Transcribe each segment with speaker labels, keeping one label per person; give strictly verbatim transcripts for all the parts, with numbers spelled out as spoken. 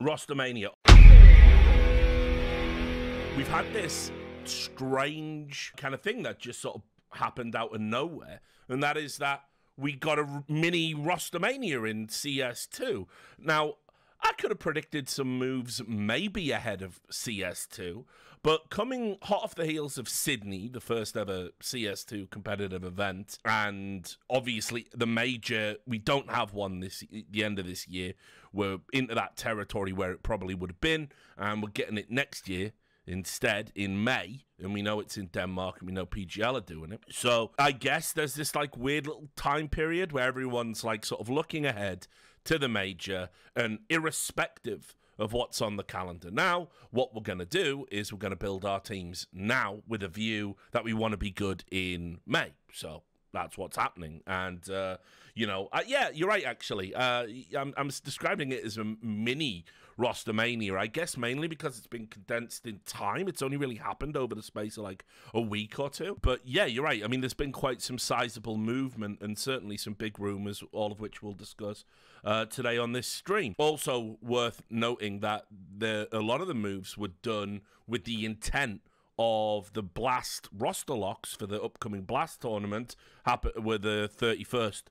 Speaker 1: ROSTERMANIA. We've had this strange kind of thing that just sort of happened out of nowhere, and that is that we got a mini ROSTERMANIA in C S two. Now, I could have predicted some moves maybe ahead of C S two, but coming hot off the heels of Sydney, the first ever C S two competitive event, and obviously the major, we don't have one this the end of this year. We're into that territory where it probably would have been, and we're getting it next year instead in May, and we know it's in Denmark, and we know P G L are doing it. So I guess there's this like weird little time period where everyone's like sort of looking ahead to the major, and irrespective of what's on the calendar now, what we're going to do is we're going to build our teams now with a view that we want to be good in May. So that's what's happening. And, uh, you know, uh, yeah, you're right, actually. Uh, I'm, I'm describing it as a mini ROSTERMANIA, I guess mainly because it's been condensed in time. It's only really happened over the space of like a week or two. But yeah, you're right. I mean, there's been quite some sizable movement and certainly some big rumors, all of which we'll discuss uh, today on this stream. Also worth noting that the, a lot of the moves were done with the intent of the Blast roster locks for the upcoming Blast tournament happen were the thirty-first.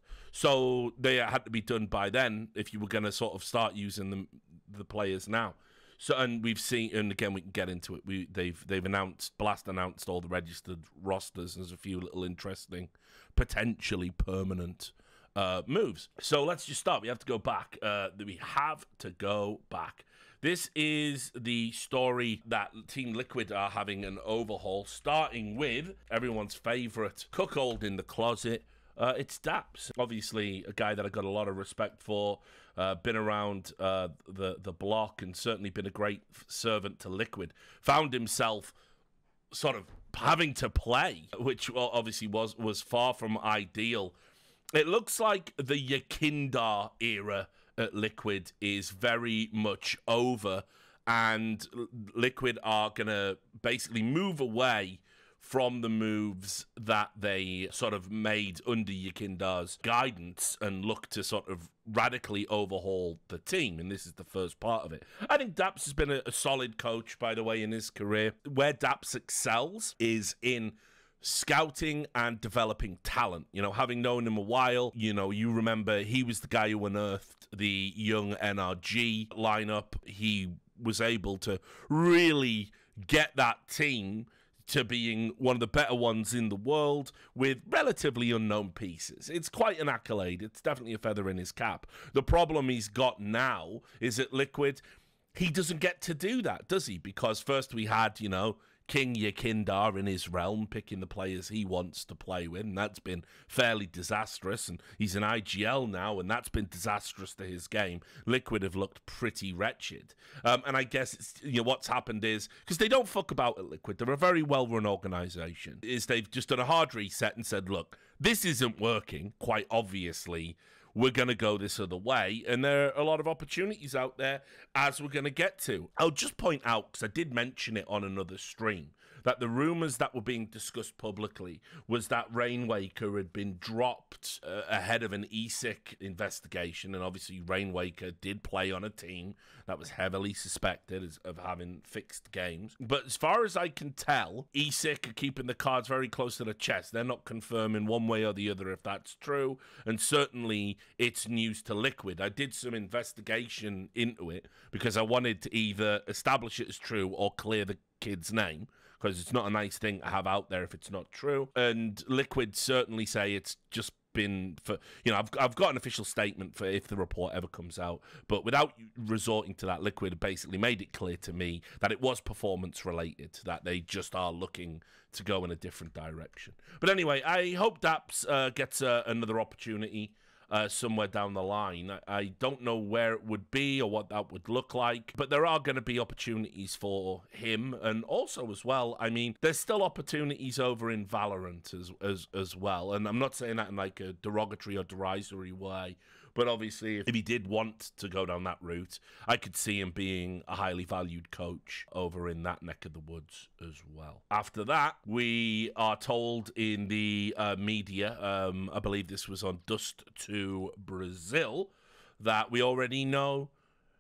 Speaker 1: So they had to be done by then if you were going to sort of start using the, the players now. So, and we've seen, and again, we can get into it. We they've they've announced, Blast announced all the registered rosters. There's a few little interesting, potentially permanent uh, moves. So let's just start. We have to go back. Uh, we have to go back. This is the story that Team Liquid are having an overhaul, starting with everyone's favorite cuckold in the closet. Uh, it's Daps, obviously a guy that I got a lot of respect for, uh, been around uh, the, the block and certainly been a great servant to Liquid. Found himself sort of having to play, which well, obviously was, was far from ideal. It looks like the Yakindar era at Liquid is very much over, and Liquid are going to basically move away from the moves that they sort of made under Yakindar's guidance and look to sort of radically overhaul the team, and this is the first part of it. I think Daps has been a, a solid coach, by the way, in his career. Where Daps excels is in scouting and developing talent. You know, having known him a while, you know, you remember he was the guy who unearthed the young N R G lineup. He was able to really get that team to being one of the better ones in the world with relatively unknown pieces. It's quite an accolade. It's definitely a feather in his cap. The problem he's got now is at Liquid, he doesn't get to do that, does he? Because first we had, you know, King Yakindar in his realm, picking the players he wants to play with, and that's been fairly disastrous, and he's in I G L now, and that's been disastrous to his game. Liquid have looked pretty wretched, um, and I guess it's, you know, what's happened is, because they don't fuck about at Liquid, they're a very well-run organisation, is they've just done a hard reset and said, look, this isn't working, quite obviously, we're going to go this other way, and there are a lot of opportunities out there, as we're going to get to. I'll just point out, because I did mention it on another stream, that the rumours that were being discussed publicly was that Rainwaker had been dropped uh, ahead of an E S I C investigation, and obviously Rainwaker did play on a team that was heavily suspected as, of having fixed games. But as far as I can tell, E S I C are keeping the cards very close to the chest. They're not confirming one way or the other if that's true, and certainly it's news to Liquid. I did some investigation into it because I wanted to either establish it as true or clear the kid's name, because it's not a nice thing to have out there if it's not true. And Liquid certainly say it's just been for, you know, I've, I've got an official statement for if the report ever comes out, but without resorting to that, Liquid basically made it clear to me that it was performance related, that they just are looking to go in a different direction. But anyway, I hope Daps uh, gets uh, another opportunity Uh, somewhere down the line. I, I don't know where it would be or what that would look like, but there are going to be opportunities for him, and also as well, I mean, there's still opportunities over in Valorant as as, as well, and I'm not saying that in like a derogatory or derisory way, but obviously if he did want to go down that route, I could see him being a highly valued coach over in that neck of the woods as well. After that, we are told in the uh, media, um, I believe this was on Dust to Brazil, that we already know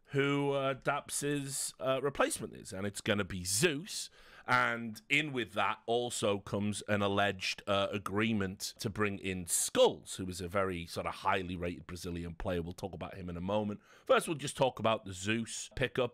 Speaker 1: who uh, Daps's uh, replacement is, and it's going to be Zeus. And in with that also comes an alleged uh, agreement to bring in Skulls, who is a very sort of highly rated Brazilian player. We'll talk about him in a moment. First, we'll just talk about the Zeus pickup.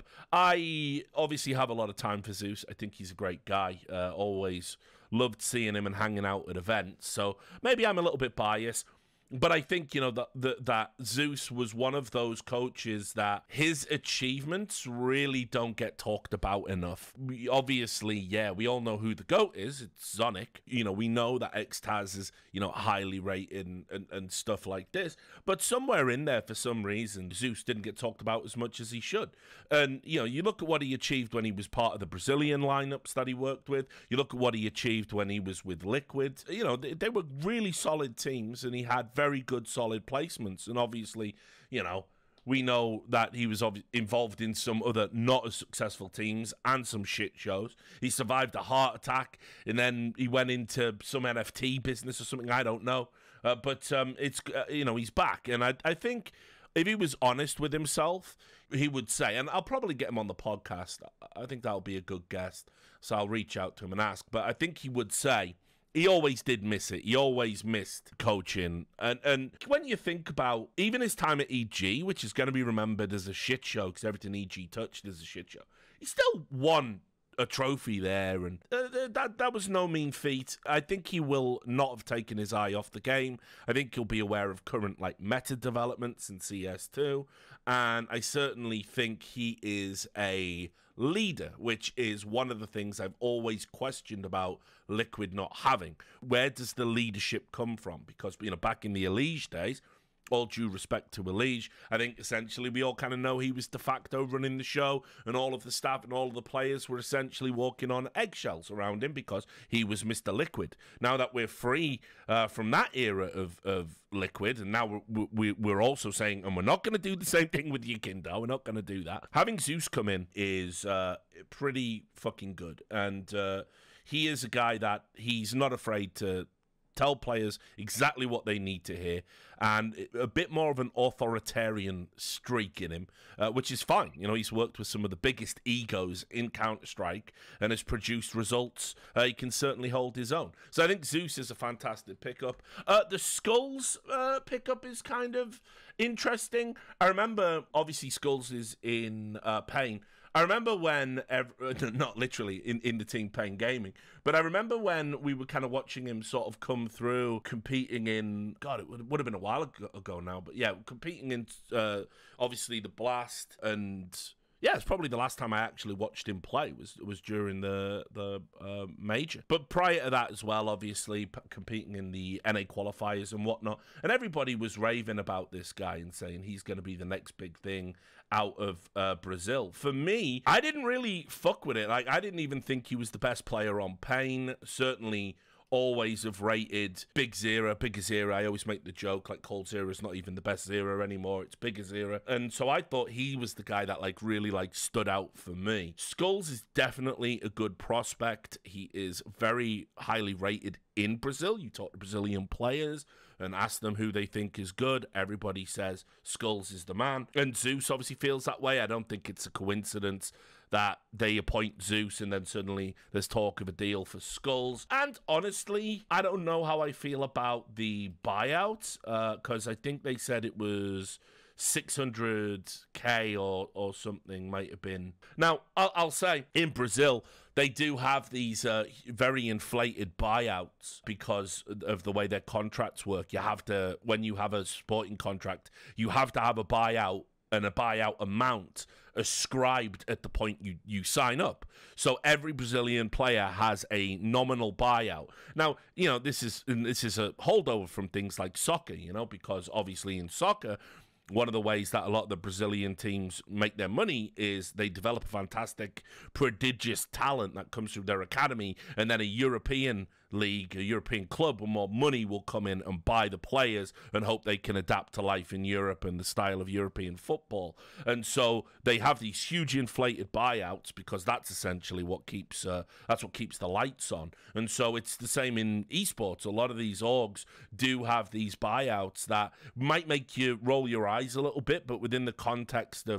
Speaker 1: I obviously have a lot of time for Zeus. I think he's a great guy. Uh, always loved seeing him and hanging out at events. So maybe I'm a little bit biased. But I think, you know, that, that that Zeus was one of those coaches that his achievements really don't get talked about enough. We, obviously, yeah, we all know who the GOAT is. It's Sonic. You know, we know that X Taz is, you know, highly rated and, and, and stuff like this. But somewhere in there, for some reason, Zeus didn't get talked about as much as he should. And, you know, you look at what he achieved when he was part of the Brazilian lineups that he worked with. You look at what he achieved when he was with Liquid. You know, they, they were really solid teams, and he had very good, solid placements. And obviously, you know, we know that he was involved in some other not as successful teams and some shit shows. He survived a heart attack, and then he went into some N F T business or something. I don't know. Uh, but, um, it's uh, you know, he's back. And I, I think if he was honest with himself, he would say, and I'll probably get him on the podcast. I think that'll be a good guest. So I'll reach out to him and ask. But I think he would say, he always did miss it. He always missed coaching. And and when you think about even his time at E G, which is going to be remembered as a shit show because everything E G touched is a shit show, he still won a trophy there. And uh, that, that was no mean feat. I think he will not have taken his eye off the game. I think he'll be aware of current like meta developments in C S two. And I certainly think he is a leader, which is one of the things I've always questioned about Liquid not having. Where does the leadership come from? Because, you know, back in the Elige days, all due respect to Elige, I think essentially we all kind of know he was de facto running the show, and all of the staff and all of the players were essentially walking on eggshells around him because he was Mister Liquid. Now that we're free uh, from that era of, of Liquid, and now we're, we're, we're also saying, and we're not going to do the same thing with Yukindo, we're not going to do that. Having Zeus come in is uh, pretty fucking good, and uh, he is a guy that he's not afraid to tell players exactly what they need to hear, and a bit more of an authoritarian streak in him, uh, which is fine. You know, he's worked with some of the biggest egos in Counter-Strike and has produced results. Uh, he can certainly hold his own. So I think Zeus is a fantastic pickup. Uh, the Skulls uh, pickup is kind of interesting. I remember, obviously, Skulls is in uh, Pain. I remember when, not literally in, in the team Pain Gaming, but I remember when we were kind of watching him sort of come through, competing in, God, it would, would have been a while ago, ago now, but yeah, competing in, uh, obviously, the Blast, and yeah, it's probably the last time I actually watched him play was was during the, the uh, Major. But prior to that as well, obviously, p competing in the N A qualifiers and whatnot, and everybody was raving about this guy and saying he's going to be the next big thing out of uh, Brazil. For me, I didn't really fuck with it. Like, I didn't even think he was the best player on Pain. Certainly always have rated Big Zero, Bigger Zero. I always make the joke, like, Cold Zero is not even the best Zero anymore. It's Bigger Zero. And so I thought he was the guy that, like, really, like, stood out for me. Skulls is definitely a good prospect. He is very highly rated in Brazil. You talk to Brazilian players and ask them who they think is good. Everybody says Skulls is the man. And Zeus obviously feels that way. I don't think it's a coincidence that they appoint Zeus and then suddenly there's talk of a deal for Skulls. And honestly, I don't know how I feel about the buyout, because uh, I think they said it was six hundred K or, or something might have been. Now, I'll, I'll say, in Brazil, they do have these uh, very inflated buyouts because of the way their contracts work. You have to, when you have a sporting contract, you have to have a buyout and a buyout amount ascribed at the point you, you sign up. So every Brazilian player has a nominal buyout. Now, you know, this is this is a holdover from things like soccer, you know, because obviously in soccer, one of the ways that a lot of the Brazilian teams make their money is they develop a fantastic, prodigious talent that comes through their academy, and then a European league, a European club with more money will come in and buy the players and hope they can adapt to life in Europe and the style of European football. And so they have these huge inflated buyouts because that's essentially what keeps uh, that's what keeps the lights on. And so it's the same in esports. A lot of these orgs do have these buyouts that might make you roll your eyes a little bit, but within the context of,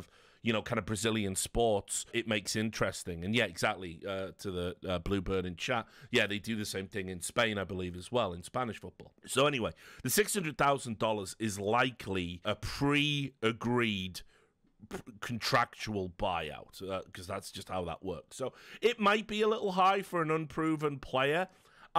Speaker 1: you know, kind of Brazilian sports, it makes interesting. And yeah, exactly, uh, to the uh, Bluebird in chat, yeah, they do the same thing in Spain, I believe, as well, in Spanish football. So anyway, the six hundred thousand dollars is likely a pre-agreed contractual buyout, because uh, that's just how that works. So it might be a little high for an unproven player.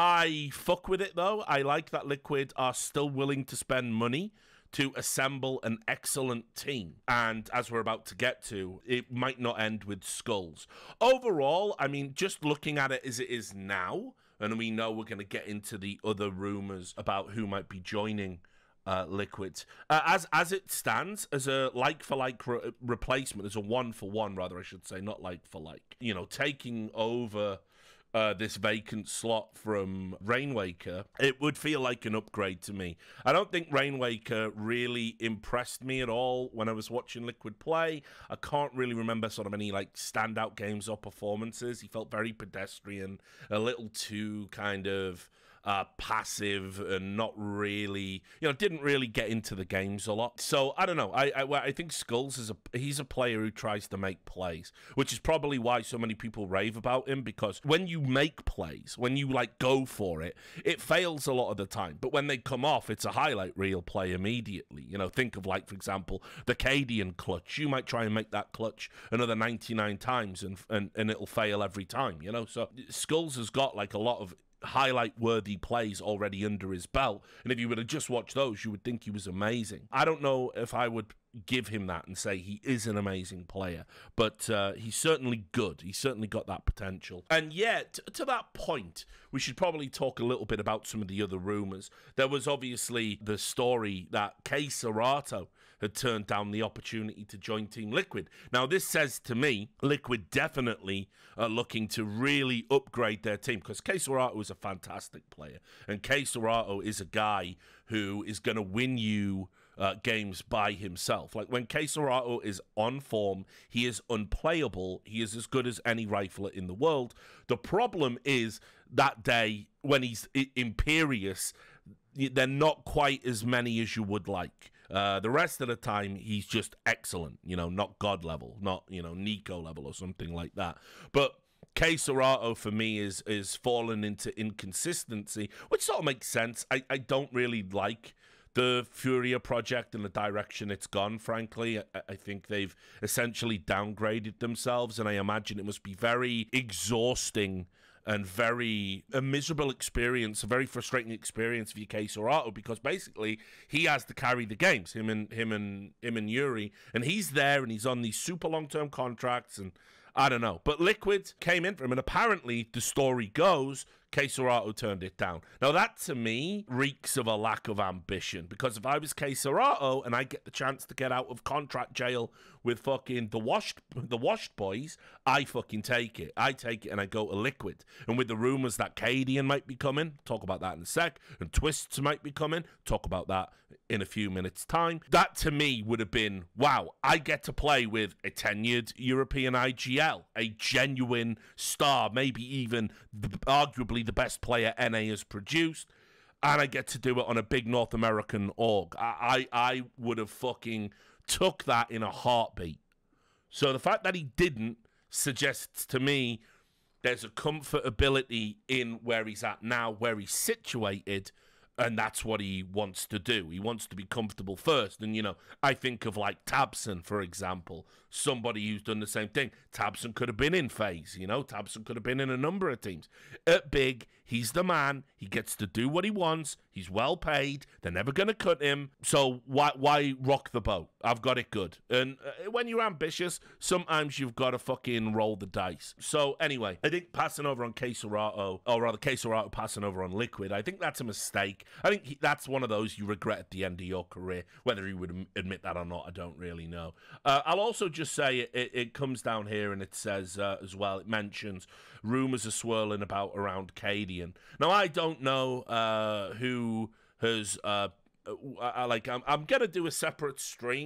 Speaker 1: I fuck with it, though. I like that Liquid are still willing to spend money to assemble an excellent team. And as we're about to get to, it might not end with skulls. Overall, I mean, just looking at it as it is now, and we know we're going to get into the other rumors about who might be joining uh, Liquid. Uh, as as it stands, as a like-for-like re replacement, as a one-for-one, rather, I should say, not like-for-like, you know, taking over Uh, this vacant slot from Rainwaker, it would feel like an upgrade to me. I don't think Rainwaker really impressed me at all when I was watching Liquid play. I can't really remember sort of any like standout games or performances. He felt very pedestrian, a little too kind of uh, passive and not really, you know, didn't really get into the games a lot. So I don't know. I I, I think Skulls is a he's a player who tries to make plays, which is probably why so many people rave about him, because when you make plays, when you like go for it, it fails a lot of the time. But when they come off, it's a highlight reel play immediately. You know, think of like, for example, the Cadian clutch. You might try and make that clutch another ninety-nine times and and, and it'll fail every time, you know? So Skulls has got like a lot of highlight-worthy plays already under his belt, and if you were to just watch those, you would think he was amazing. I don't know if I would give him that and say he is an amazing player, but uh, he's certainly good. He's certainly got that potential. And yet, to that point, we should probably talk a little bit about some of the other rumors. There was obviously the story that Kei Serato had turned down the opportunity to join Team Liquid. Now, this says to me, Liquid definitely are looking to really upgrade their team, because Kei Serato is a fantastic player, and Kei Serato is a guy who is going to win you uh, games by himself. Like, when Kei Serato is on form, he is unplayable. He is as good as any rifler in the world. The problem is that day when he's imperious, they're not quite as many as you would like. Uh, the rest of the time, he's just excellent, you know, not God level, not, you know, Nico level or something like that. But Kei Serato, for me, is is fallen into inconsistency, which sort of makes sense. I, I don't really like the Furia project and the direction it's gone, frankly. I, I think they've essentially downgraded themselves, and I imagine it must be very exhausting and very a miserable experience, a very frustrating experience for Kei Serato, because basically he has to carry the games, him and him and him and Yuri, and he's there and he's on these super long-term contracts, and I don't know. But Liquid came in for him, and apparently the story goes Kei Serato turned it down. Now that to me reeks of a lack of ambition, because if I was Kei Serato and I get the chance to get out of contract jail with fucking the washed the washed boys, I fucking take it. I take it and I go to Liquid. And with the rumors that Cadian might be coming, talk about that in a sec, and Twists might be coming, talk about that in a few minutes time, that to me would have been, wow, I get to play with a tenured European I G L, a genuine star, maybe even the, arguably the best player N A has produced, and I get to do it on a big North American org. I, I, I would have fucking took that in a heartbeat. So the fact that he didn't suggests to me there's a comfortability in where he's at now, where he's situated, and that's what he wants to do. He wants to be comfortable first. And, you know, I think of, like, Tabson, for example, somebody who's done the same thing. Tabson could have been in FaZe, you know. Tabson could have been in a number of teams. At Big, he's the man. He gets to do what he wants. He's well paid. They're never going to cut him. So why why rock the boat? I've got it good. And uh, when you're ambitious, sometimes you've got to fucking roll the dice. So anyway, I think passing over on Kei Serato, or rather Kei Serato passing over on Liquid, I think that's a mistake. I think he, that's one of those you regret at the end of your career. Whether he would admit that or not, I don't really know. Uh, I'll also just say it, it, it comes down here and it says uh, as well, it mentions rumors are swirling about around Cadian. Now, I don't know uh, who has, uh, uh, like, I'm, I'm going to do a separate stream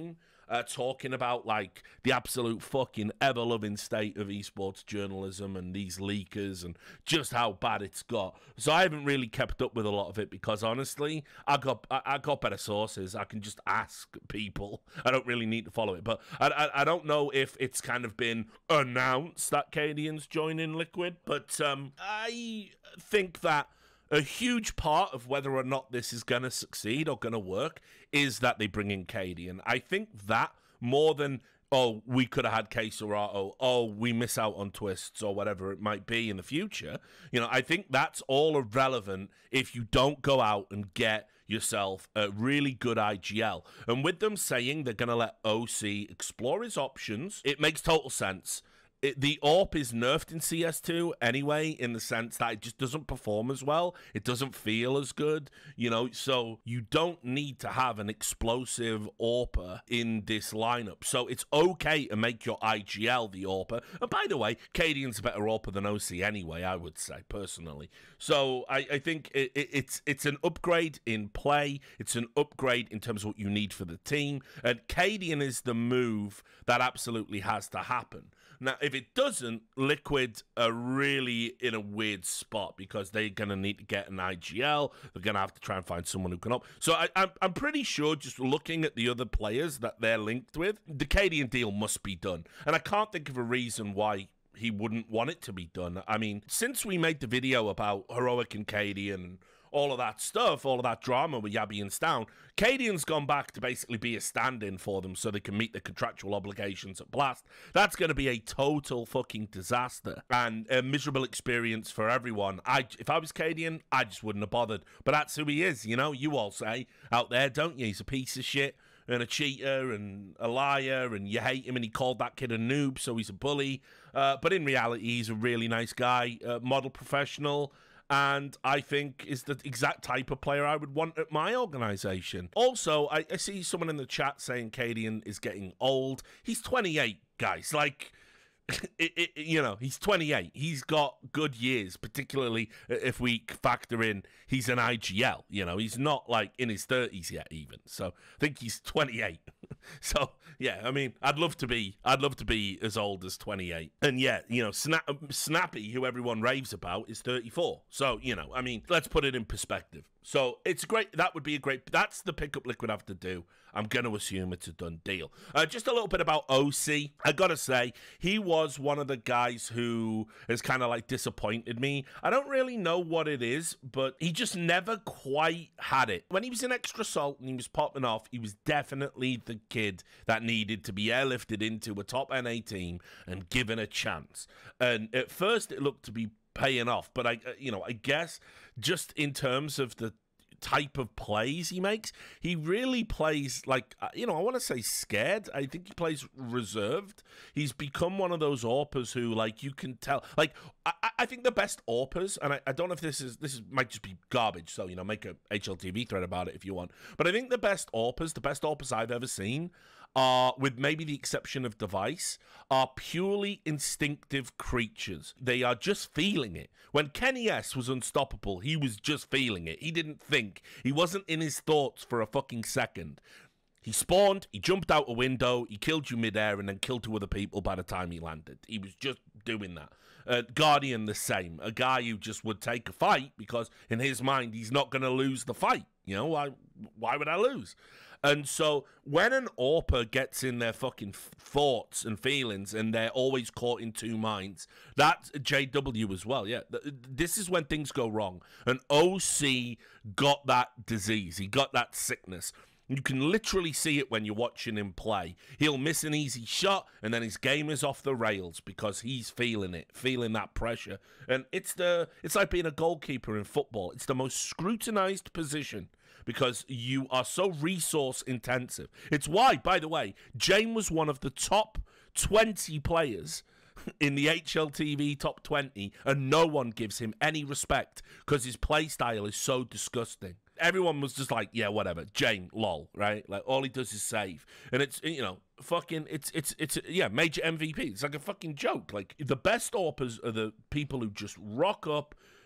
Speaker 1: uh, talking about like the absolute fucking ever-loving state of esports journalism and these leakers and just how bad it's got. So I haven't really kept up with a lot of it because honestly, I got I, I got better sources. I can just ask people. I don't really need to follow it. But I I, I don't know if it's kind of been announced that Cadian's joining Liquid, but um, I think that a huge part of whether or not this is going to succeed or going to work is that they bring in Cadian. I think that more than, oh, we could have had Queserato, oh, we miss out on twists or whatever it might be in the future. You know, I think that's all irrelevant if you don't go out and get yourself a really good I G L. And with them saying they're going to let O C explore his options, it makes total sense. It, the A W P is nerfed in C S two anyway, in the sense that it just doesn't perform as well. It doesn't feel as good, you know, so you don't need to have an explosive A W P in this lineup. So it's okay to make your I G L the A W P. And by the way, Cadian's a better A W P than O C anyway, I would say, personally. So I, I think it, it, it's, it's an upgrade in play. It's an upgrade in terms of what you need for the team. And Cadian is the move that absolutely has to happen. Now, if it doesn't, Liquid are really in a weird spot because they're going to need to get an I G L. They're going to have to try and find someone who can help. So I, I'm, I'm pretty sure just looking at the other players that they're linked with, the Cadian deal must be done. And I can't think of a reason why he wouldn't want it to be done. I mean, since we made the video about Heroic and Cadian and all of that stuff, all of that drama with Yabby and Stown, Cadian's gone back to basically be a stand-in for them so they can meet the contractual obligations at Blast. That's going to be a total fucking disaster and a miserable experience for everyone. I, if I was Cadian, I just wouldn't have bothered. But that's who he is, you know? You all say out there, don't you? He's a piece of shit and a cheater and a liar, and you hate him, and he called that kid a noob, so he's a bully. Uh, but in reality, he's a really nice guy, uh, model professional, and I think is the exact type of player I would want at my organization. Also, I, I see someone in the chat saying Cadian is getting old. He's twenty-eight, guys. Like, it, it, you know, he's twenty-eight. He's got good years, particularly if we factor in he's an I G L. You know, he's not like in his thirties yet, even. So I think he's twenty-eight. So yeah, I mean, I'd love to be, I'd love to be as old as twenty-eight. And yeah, you know, Snap, Snappy, who everyone raves about, is thirty-four. So you know, I mean, let's put it in perspective. So it's great. That would be a great. That's the pickup Liquid have to do. I'm going to assume it's a done deal. Uh, just a little bit about O C. I got to say, he was one of the guys who has kind of like disappointed me. I don't really know what it is, but he just never quite had it. When he was in Extra Salt and he was popping off, he was definitely the kid that needed to be airlifted into a top N A team and given a chance. And at first it looked to be paying off, but I, you know, I guess just in terms of the type of plays he makes, he really plays like, you know, I want to say scared. I think he plays reserved. He's become one of those A W Ps who, like, you can tell, like, I, I think the best A W Ps, and I, I don't know if this is, this is, might just be garbage, so, you know, make a H L T V thread about it if you want, but I think the best A W Ps, the best A W Ps I've ever seen are, with maybe the exception of Device, are purely instinctive creatures. They are just feeling it. When Kenny S was unstoppable, he was just feeling it. He didn't think. He wasn't in his thoughts for a fucking second. He spawned, he jumped out a window, he killed you midair, and then killed two other people by the time he landed. He was just doing that. Uh, Guardian, the same. A guy who just would take a fight because in his mind, he's not going to lose the fight. You know, why, why would I lose? And so when an A W P gets in their fucking thoughts and feelings and they're always caught in two minds, that's J W as well, yeah. This is when things go wrong. And O C got that disease. He got that sickness. You can literally see it when you're watching him play. He'll miss an easy shot, and then his game is off the rails because he's feeling it, feeling that pressure. And it's the it's like being a goalkeeper in football. It's the most scrutinized position because you are so resource intensive. It's why, by the way, Jane was one of the top twenty players in the H L T V top twenty, and no one gives him any respect because his play style is so disgusting. Everyone was just like, yeah, whatever, Jane, lol, right? Like, all he does is save. And it's, you know, fucking, it's, it's, it's, yeah, major M V P. It's like a fucking joke. Like, the best A W Ps are the people who just rock up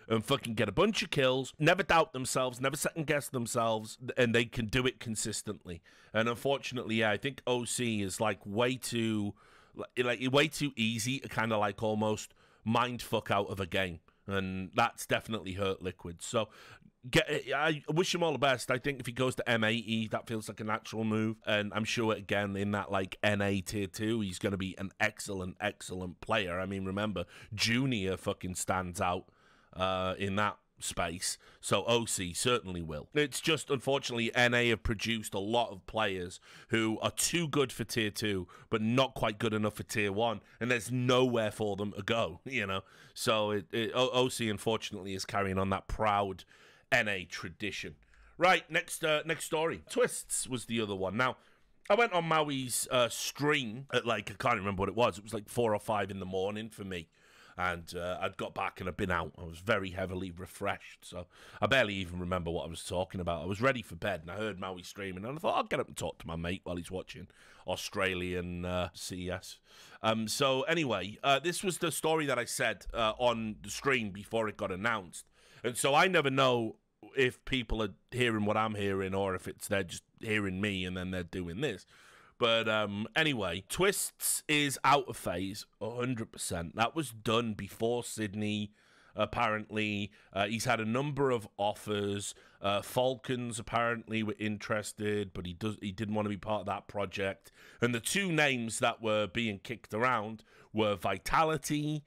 Speaker 1: and fucking get a bunch of kills, never doubt themselves, never second guess themselves, and they can do it consistently. And unfortunately, yeah, I think O C is like way too, like way too easy to kind of like almost mind fuck out of a game, and that's definitely hurt Liquid. So get, I wish him all the best. I think if he goes to M eighty, that feels like a natural move, and I'm sure again in that like N A tier two, he's going to be an excellent, excellent player. I mean, remember Junior fucking stands out uh, in that space, so O C certainly will. It's just unfortunately N A have produced a lot of players who are too good for tier two but not quite good enough for tier one, and there's nowhere for them to go, you know. So it, it, O C unfortunately is carrying on that proud N A tradition. Right, next uh, next story. Twists was the other one. Now, I went on Maui's uh, stream at like, I can't remember what it was. It was like four or five in the morning for me. And uh, I'd got back and I'd been out. I was very heavily refreshed, so I barely even remember what I was talking about. I was ready for bed, and I heard Maui streaming, and I thought I'll get up and talk to my mate while he's watching Australian uh, C S. Um, so anyway, uh, this was the story that I said uh, on the stream before it got announced, and so I never know if people are hearing what I'm hearing or if it's they're just hearing me and then they're doing this. But um, anyway, Twists is out of phase, one hundred percent. That was done before Sydney, apparently. Uh, he's had a number of offers. Uh, Falcons apparently were interested, but he does he didn't want to be part of that project. And the two names that were being kicked around were Vitality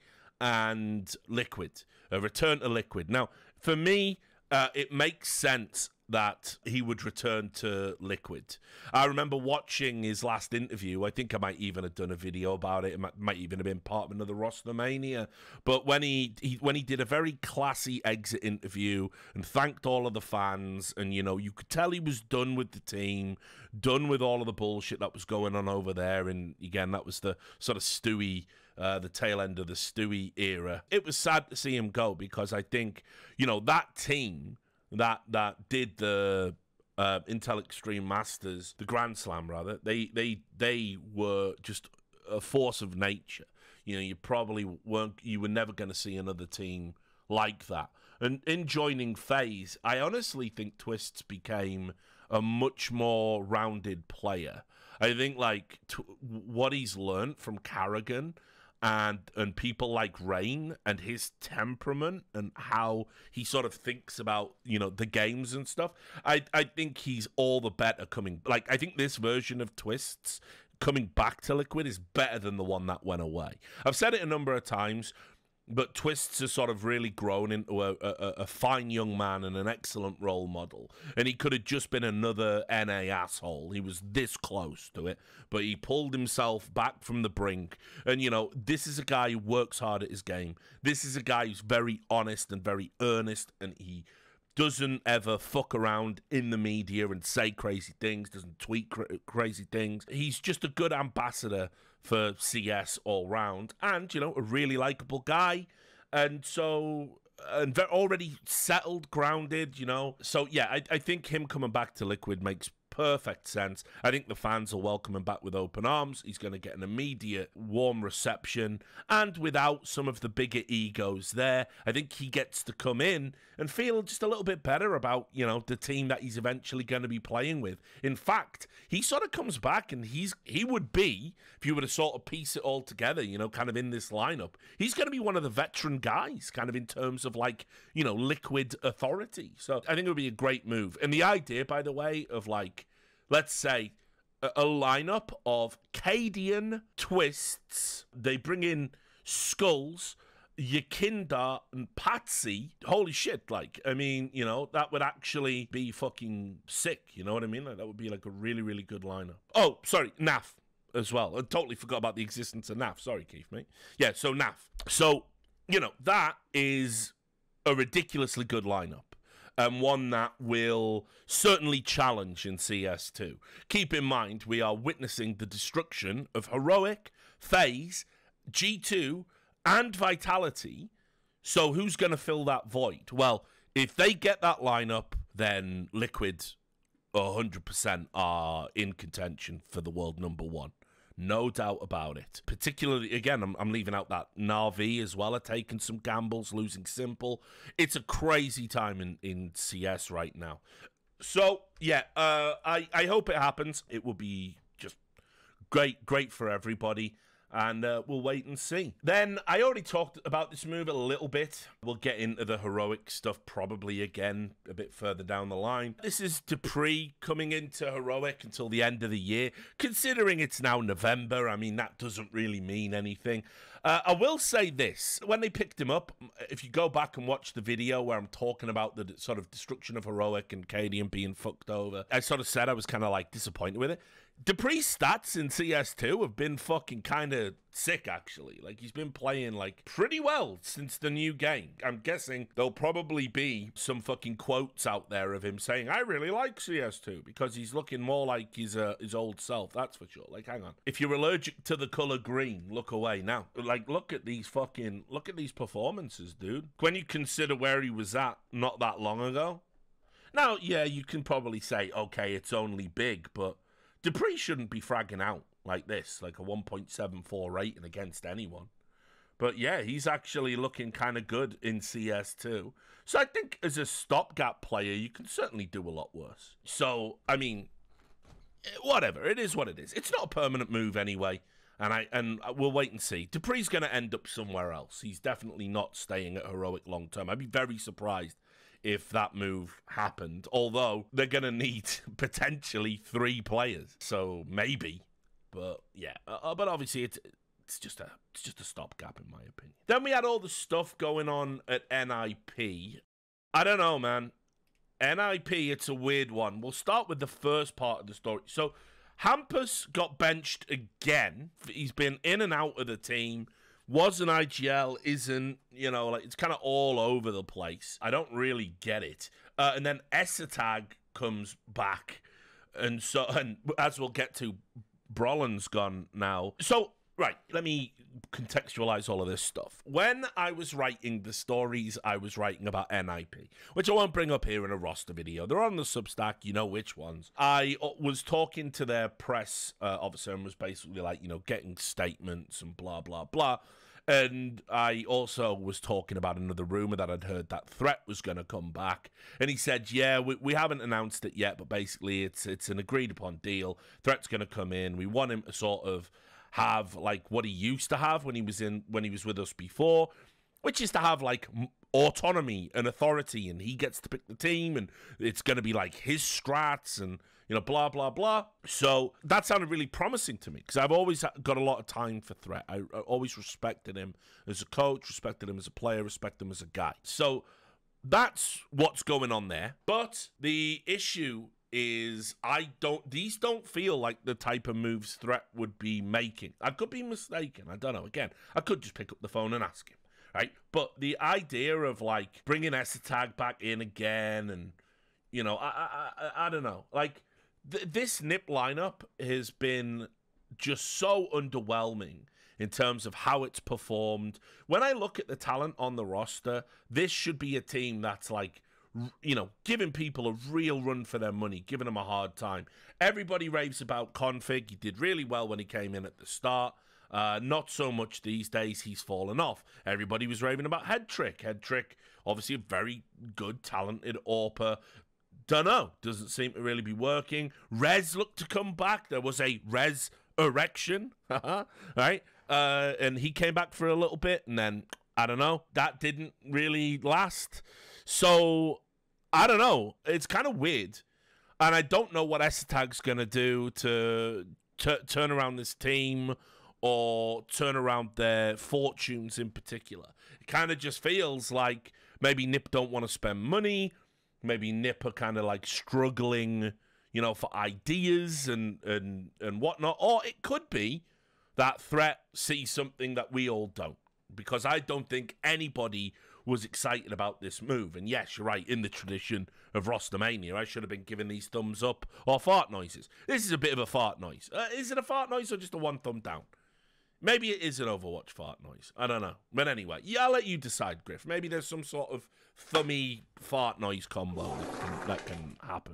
Speaker 1: and Liquid, a return to Liquid. Now, for me, uh, it makes sense that he would return to Liquid. I remember watching his last interview. I think I might even have done a video about it. It might, might even have been part of another ROSTERMANIA. But when he, he when he did a very classy exit interview and thanked all of the fans, and you know, you could tell he was done with the team, done with all of the bullshit that was going on over there. And again, that was the sort of Stewie, uh, the tail end of the Stewie era. It was sad to see him go because I think, you know, that team that that did the uh, Intel Extreme Masters, the Grand Slam rather, they they they were just a force of nature. You know, you probably weren't, you were never going to see another team like that. And in joining FaZe, I honestly think Twists became a much more rounded player. I think like t what he's learned from Carrigan and and people like Rain and his temperament and how he sort of thinks about, you know, the games and stuff, I I think he's all the better coming. Like, I think this version of Twists coming back to Liquid is better than the one that went away. I've said it a number of times, but Twists has sort of really grown into a, a, a fine young man and an excellent role model. And he could have just been another N A asshole. He was this close to it, but he pulled himself back from the brink. And, you know, this is a guy who works hard at his game. This is a guy who's very honest and very earnest, and he doesn't ever fuck around in the media and say crazy things, doesn't tweet cra crazy things. He's just a good ambassador for C S all round, and, you know, a really likable guy, and so, and already settled, grounded, you know. So, yeah, I, I think him coming back to Liquid makes perfect sense. I think the fans will welcome him back with open arms. He's going to get an immediate warm reception, and without some of the bigger egos there, I think he gets to come in and feel just a little bit better about, you know, the team that he's eventually going to be playing with. In fact, he sort of comes back and he's he would be, if you were to sort of piece it all together, you know, kind of in this lineup, he's going to be one of the veteran guys, kind of in terms of like, you know, Liquid authority. So I think it would be a great move. And the idea, by the way, of like, let's say, a, a lineup of Cadian, Twists, they bring in Skulls, Yakinda, and Patsy. Holy shit, like, I mean, you know, that would actually be fucking sick, you know what I mean? Like, that would be like a really, really good lineup. Oh, sorry, N A F as well. I totally forgot about the existence of N A F. Sorry, Keith, mate. Yeah, so N A F. So, you know, that is a ridiculously good lineup. And one that will certainly challenge in C S two. Keep in mind, we are witnessing the destruction of Heroic, FaZe, G two, and Vitality. So who's going to fill that void? Well, if they get that lineup, then Liquid one hundred percent are in contention for the world number one. No doubt about it. Particularly, again, I'm, I'm leaving out that Na'Vi as well are taking some gambles, losing Simple. It's a crazy time in, in C S right now. So, yeah, uh, I, I hope it happens. It will be just great, great for everybody. And uh, we'll wait and see. Then, I already talked about this move a little bit. We'll get into the heroic stuff probably again a bit further down the line. This is Dupree coming into heroic until the end of the year. Considering it's now November, I mean, that doesn't really mean anything. Uh, I will say this. When they picked him up, if you go back and watch the video where I'm talking about the sort of destruction of heroic and Cadian being fucked over, I sort of said I was kind of like disappointed with it. Dupree's stats in C S two have been fucking kind of sick, actually. Like, he's been playing, like, pretty well since the new game. I'm guessing there'll probably be some fucking quotes out there of him saying, I really like C S two, because he's looking more like his, uh, his old self, that's for sure. Like, hang on. If you're allergic to the color green, look away now. Like, look at these fucking, look at these performances, dude. When you consider where he was at not that long ago. Now, yeah, you can probably say, okay, it's only big, but Dupree shouldn't be fragging out like this, like a one point seven four rating against anyone. But yeah, he's actually looking kind of good in C S two. So I think as a stopgap player, you can certainly do a lot worse. So, I mean, whatever. It is what it is. It's not a permanent move anyway. And I and we'll wait and see. Dupree's going to end up somewhere else. He's definitely not staying at heroic long term. I'd be very surprised if that move happened, although they're going to need potentially three players. So maybe, but yeah. Uh, but obviously it's it's just a it's just a stopgap in my opinion. Then we had all the stuff going on at N I P. I don't know, man. N I P, it's a weird one. We'll start with the first part of the story. So Hampus got benched again. He's been in and out of the team. Was an I G L, isn't, you know, like, it's kind of all over the place. I don't really get it. Uh, and then Esatag comes back. And so, and as we'll get to, Brolin's gone now. So, right, let me contextualize all of this stuff. When I was writing the stories I was writing about N I P, which I won't bring up here in a roster video, they're on the Substack, you know which ones. I was talking to their press uh, officer and was basically like, you know, getting statements and blah, blah, blah. And I also was talking about another rumor that I'd heard that Threat was going to come back. And he said, yeah, we, we haven't announced it yet, but basically it's it's an agreed upon deal. Threat's going to come in. We want him to sort of have like what he used to have when he was in when he was with us before, which is to have like autonomy and authority, and he gets to pick the team, and it's going to be like his strats and, you know, blah, blah, blah. So that sounded really promising to me because I've always got a lot of time for Threat. I, I always respected him as a coach, respected him as a player, respected him as a guy. So that's what's going on there. But the issue is I don't, these don't feel like the type of moves Threat would be making. I could be mistaken. I don't know. Again, I could just pick up the phone and ask him. Right, but the idea of like bringing Esatag back in again, and you know, I I I, I don't know, like th this N I P lineup has been just so underwhelming in terms of how it's performed. When I look at the talent on the roster, this should be a team that's like, you know, giving people a real run for their money, giving them a hard time. Everybody raves about Config. He did really well when he came in at the start. Uh, not so much these days. He's fallen off. Everybody was raving about Head Trick. Head Trick, obviously a very good, talented AWPer. Dunno. Doesn't seem to really be working. Rez looked to come back. There was a Rez erection. Right? Uh, and he came back for a little bit. And then, I don't know. That didn't really last. So, I don't know. It's kind of weird. And I don't know what Esatag's going to do to turn around this team, or turn around their fortunes in particular. It kind of just feels like maybe N I P don't want to spend money. Maybe N I P are kind of like struggling, you know, for ideas and, and, and whatnot. Or it could be that Threat sees something that we all don't. Because I don't think anybody was excited about this move. And yes, you're right, in the tradition of ROSTERMANIA, I should have been giving these thumbs up or fart noises. This is a bit of a fart noise. Uh, is it a fart noise or just a one thumb down? Maybe it is an Overwatch fart noise. I don't know. But anyway, yeah, I'll let you decide, Griff. Maybe there's some sort of thummy fart noise combo that can, that can happen.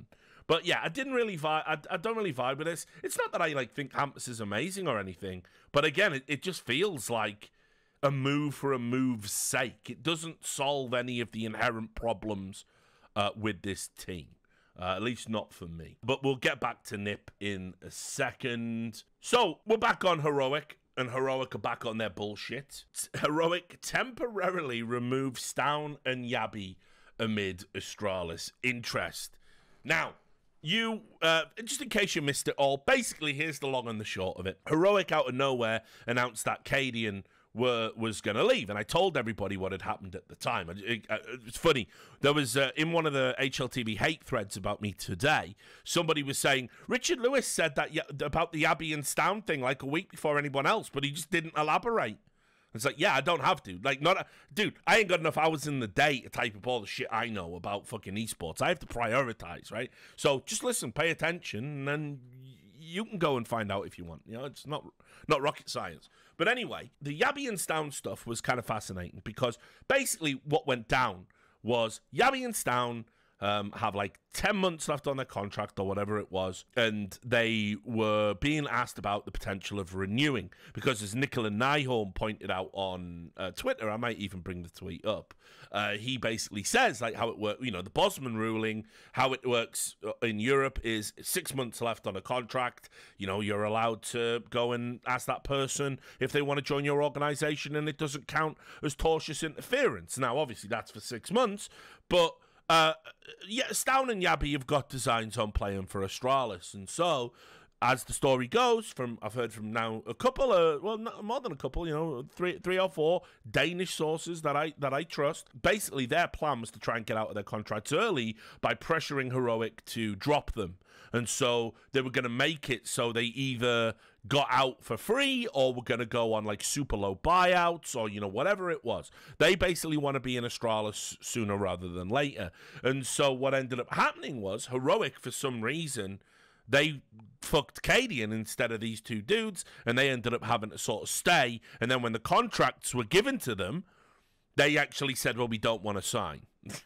Speaker 1: But yeah, I didn't really vibe. I, I don't really vibe with this. It's not that I like think Hampus is amazing or anything, but again, it, it just feels like a move for a move's sake. It doesn't solve any of the inherent problems uh, with this team. Uh, at least not for me. But we'll get back to Nip in a second. So, we're back on Heroic, and Heroic are back on their bullshit. Heroic temporarily remove Stown and Yabby amid Astralis interest. Now, you, uh, just in case you missed it all, basically, here's the long and the short of it. Heroic, out of nowhere, announced that Cadian were was going to leave, and I told everybody what had happened at the time. It, it, it's funny, there was uh, in one of the H L T V hate threads about me today, somebody was saying Richard Lewis said that about the Yabby and Stown thing like a week before anyone else, but he just didn't elaborate. It's like, yeah, I don't have to. Like, not a, dude, I ain't got enough hours in the day to type up all the shit I know about fucking esports. I have to prioritize, right? So just listen, pay attention, and then you can go and find out if you want. You know, it's not not rocket science. But anyway, the Yabby and Stown stuff was kind of fascinating because basically what went down was Yabby and Stown um, have like ten months left on their contract or whatever it was, and they were being asked about the potential of renewing because, as Nicola Nyholm pointed out on uh, Twitter, I might even bring the tweet up, uh, he basically says like how it works, you know, the Bosman ruling, how it works in Europe is six months left on a contract, you know, you're allowed to go and ask that person if they want to join your organization, and it doesn't count as tortious interference. Now, obviously, that's for six months, but Uh, yeah, Stown and Yabby have got designs on playing for Astralis, and so, as the story goes, from I've heard from now a couple of, well, not, more than a couple, you know, three, three or four Danish sources that I that I trust. Basically, their plan was to try and get out of their contracts early by pressuring Heroic to drop them, and so they were going to make it so they either got out for free or were going to go on like super low buyouts or, you know, whatever it was. They basically want to be in Astralis sooner rather than later. And so what ended up happening was Heroic, for some reason, they fucked Cadian instead of these two dudes, and they ended up having to sort of stay. And then when the contracts were given to them, they actually said, well, we don't want to sign.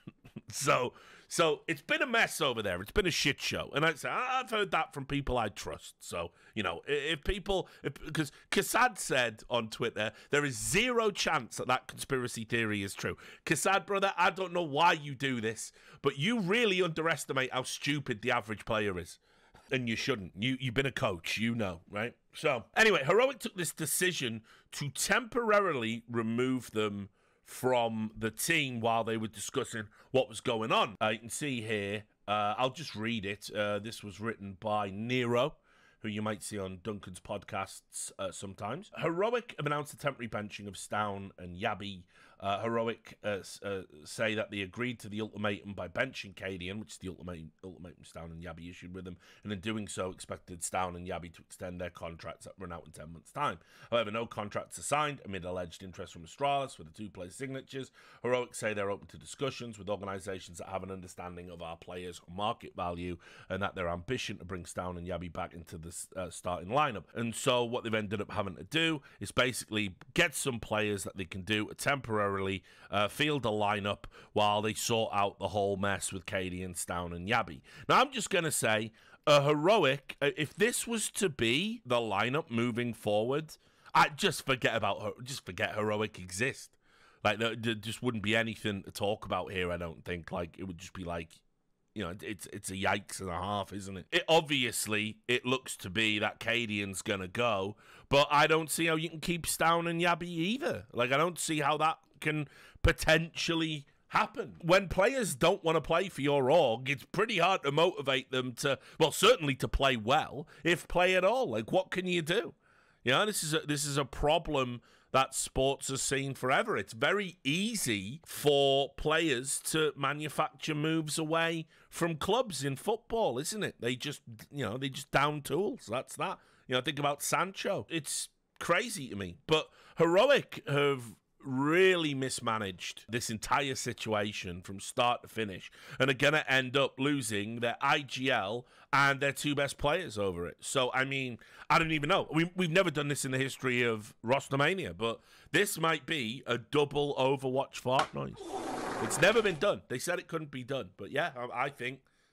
Speaker 1: so... So it's been a mess over there. It's been a shit show. And I say, I've heard that from people I trust. So, you know, if people, because Kassad said on Twitter, there is zero chance that that conspiracy theory is true. Kassad, brother, I don't know why you do this, but you really underestimate how stupid the average player is. And you shouldn't. You, you've been a coach, you know, right? So anyway, Heroic took this decision to temporarily remove them from the team while they were discussing what was going on. Uh, you can see here, uh, I'll just read it. Uh, this was written by Nero, who you might see on Duncan's podcasts uh, sometimes. Heroic have announced the temporary benching of Stown and Yabby. Uh, Heroic uh, uh, say that they agreed to the ultimatum by benching Cadian, which is the ultimatum, ultimatum Stown and Yabby issued with them, and in doing so expected Stown and Yabby to extend their contracts that run out in ten months' time. However, no contracts are signed amid alleged interest from Astralis for the two players' signatures. Heroic say they're open to discussions with organisations that have an understanding of our players' market value and that their ambition to bring Stown and Yabby back into the uh, starting lineup. And so what they've ended up having to do is basically get some players that they can do a temporary Uh, field a lineup while they sort out the whole mess with Cadian, Stown, and Yabby. Now, I'm just going to say, a Heroic, if this was to be the lineup moving forward, I just forget about her, just forget Heroic exist. Like, there, there just wouldn't be anything to talk about here, I don't think. Like, it would just be like, you know, it's it's a yikes and a half, isn't it? It obviously, it looks to be that Cadian's going to go, but I don't see how you can keep Stown and Yabby either. Like, I don't see how that can potentially happen. When players don't want to play for your org, it's pretty hard to motivate them to, well, certainly to play well, if play at all. Like, what can you do? You know, this is a, this is a problem that sports has seen forever. It's very easy for players to manufacture moves away from clubs in football, isn't it? They just, you know, they just down tools. That's that. You know, think about Sancho. It's crazy to me. But Heroic have really mismanaged this entire situation from start to finish and are going to end up losing their I G L and their two best players over it. So, I mean, I don't even know. We, we've never done this in the history of ROSTERMANIA, but this might be a double Overwatch fart noise. It's never been done. They said it couldn't be done. But yeah, I, I think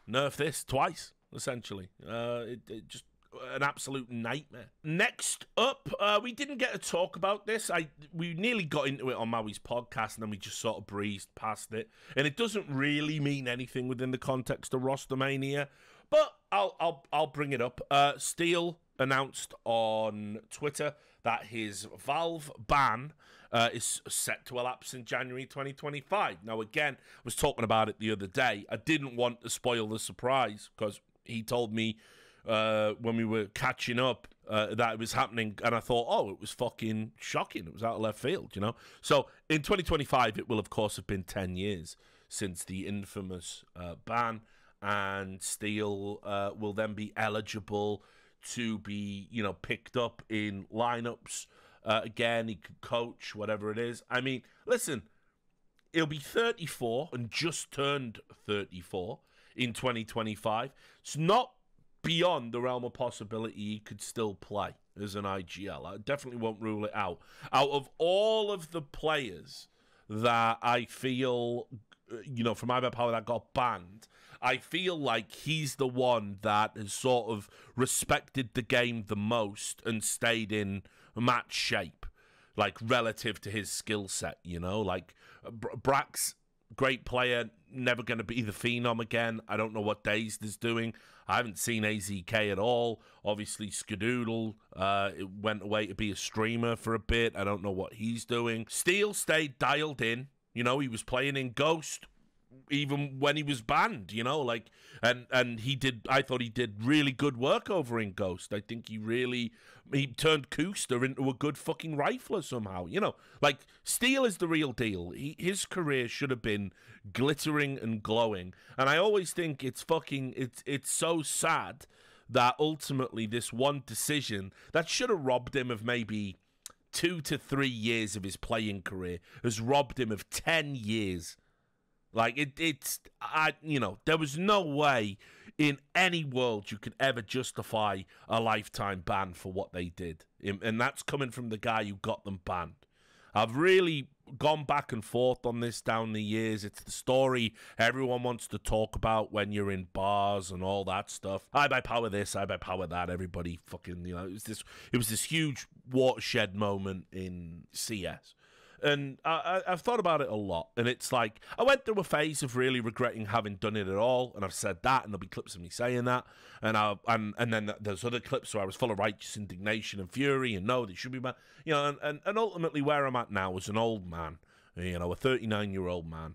Speaker 1: nerf this twice, essentially. Uh, it, it just an absolute nightmare. Next up, uh, we didn't get to talk about this. I we nearly got into it on Maui's podcast, and then we just sort of breezed past it. And it doesn't really mean anything within the context of ROSTERMANIA, but I'll I'll I'll bring it up. Uh, Steel announced on Twitter that his Valve ban uh, is set to elapse in January twenty twenty-five. Now, again, I was talking about it the other day. I didn't want to spoil the surprise because he told me uh, when we were catching up uh, that it was happening, and I thought, oh, it was fucking shocking. It was out of left field, you know? So in twenty twenty-five, it will, of course, have been ten years since the infamous uh, ban, and Steel uh, will then be eligible to be, you know, picked up in lineups. Uh, again, he could coach, whatever it is. I mean, listen, he'll be thirty-four and just turned thirty-four in twenty twenty-five. It's not beyond the realm of possibility he could still play as an I G L. I definitely won't rule it out. Out of all of the players that I feel, you know, from iBuyPower that got banned, I feel like he's the one that has sort of respected the game the most and stayed in match shape, like relative to his skill set, you know? Like, Brax, great player, never going to be the phenom again. I don't know what Dazed is doing. I haven't seen A Z K at all. Obviously, Skadoodle uh, it went away to be a streamer for a bit. I don't know what he's doing. Steel stayed dialed in. You know, he was playing in Ghost even when he was banned, you know, like, and and he did, I thought he did really good work over in Ghost. I think he really, he turned Kooster into a good fucking rifler somehow, you know, like, Steel is the real deal. He, his career should have been glittering and glowing, and I always think it's fucking, it's, it's so sad that ultimately this one decision that should have robbed him of maybe two to three years of his playing career has robbed him of ten years. Like, it, it's, I, you know, there was no way in any world you could ever justify a lifetime ban for what they did. And that's coming from the guy who got them banned. I've really gone back and forth on this down the years. It's the story everyone wants to talk about when you're in bars and all that stuff. I buy power this, I buy power that. Everybody fucking, you know, it was this, it was this huge watershed moment in C S. And I, I've thought about it a lot, and it's like, I went through a phase of really regretting having done it at all, and I've said that, and there'll be clips of me saying that, and I, and, and then there's other clips where I was full of righteous indignation and fury, and no, they should be banned, you know, and, and, and ultimately where I'm at now as an old man, you know, a thirty-nine-year-old man,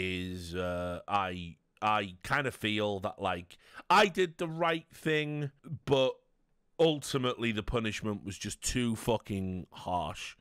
Speaker 1: is uh, I, I kind of feel that, like, I did the right thing, but ultimately the punishment was just too fucking harsh.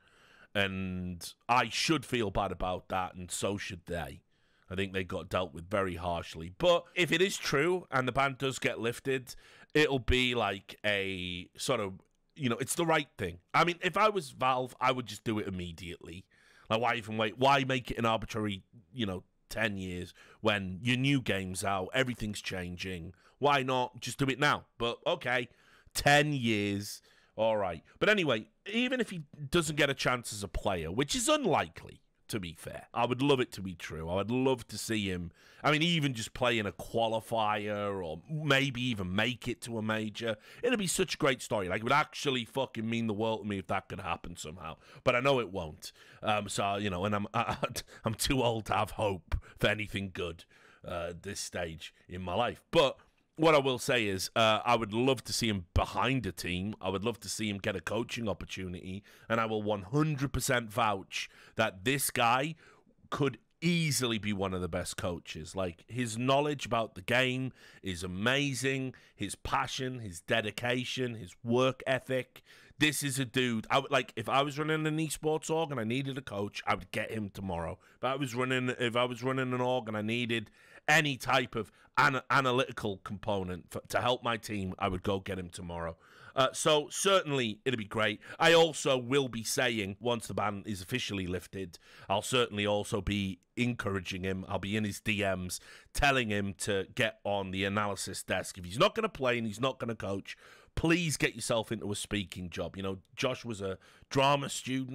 Speaker 1: And I should feel bad about that, and so should they. I think they got dealt with very harshly. But if it is true, and the ban does get lifted, it'll be like a sort of, you know, it's the right thing. I mean, if I was Valve, I would just do it immediately. Like, why even wait? Why make it an arbitrary, you know, ten years when your new game's out, everything's changing? Why not just do it now? But, okay, ten years... All right. But anyway, even if he doesn't get a chance as a player, which is unlikely, to be fair, I would love it to be true. I would love to see him, I mean, even just play in a qualifier or maybe even make it to a major. It'd be such a great story. Like, it would actually fucking mean the world to me if that could happen somehow. But I know it won't. Um, so, you know, and I'm, I, I'm too old to have hope for anything good uh, at this stage in my life. But... what I will say is uh, I would love to see him behind a team. I would love to see him get a coaching opportunity. And I will one hundred percent vouch that this guy could easily be one of the best coaches. Like, his knowledge about the game is amazing. His passion, his dedication, his work ethic. This is a dude. I would, like, if I was running an esports org and I needed a coach, I would get him tomorrow. If I was running, if I was running an org and I needed any type of an analytical component for, to help my team, I would go get him tomorrow. Uh, so certainly it'd be great. I also will be saying, once the ban is officially lifted, I'll certainly also be encouraging him. I'll be in his D Ms telling him to get on the analysis desk. If he's not going to play and he's not going to coach, please get yourself into a speaking job. You know, Josh was a drama student. Uh,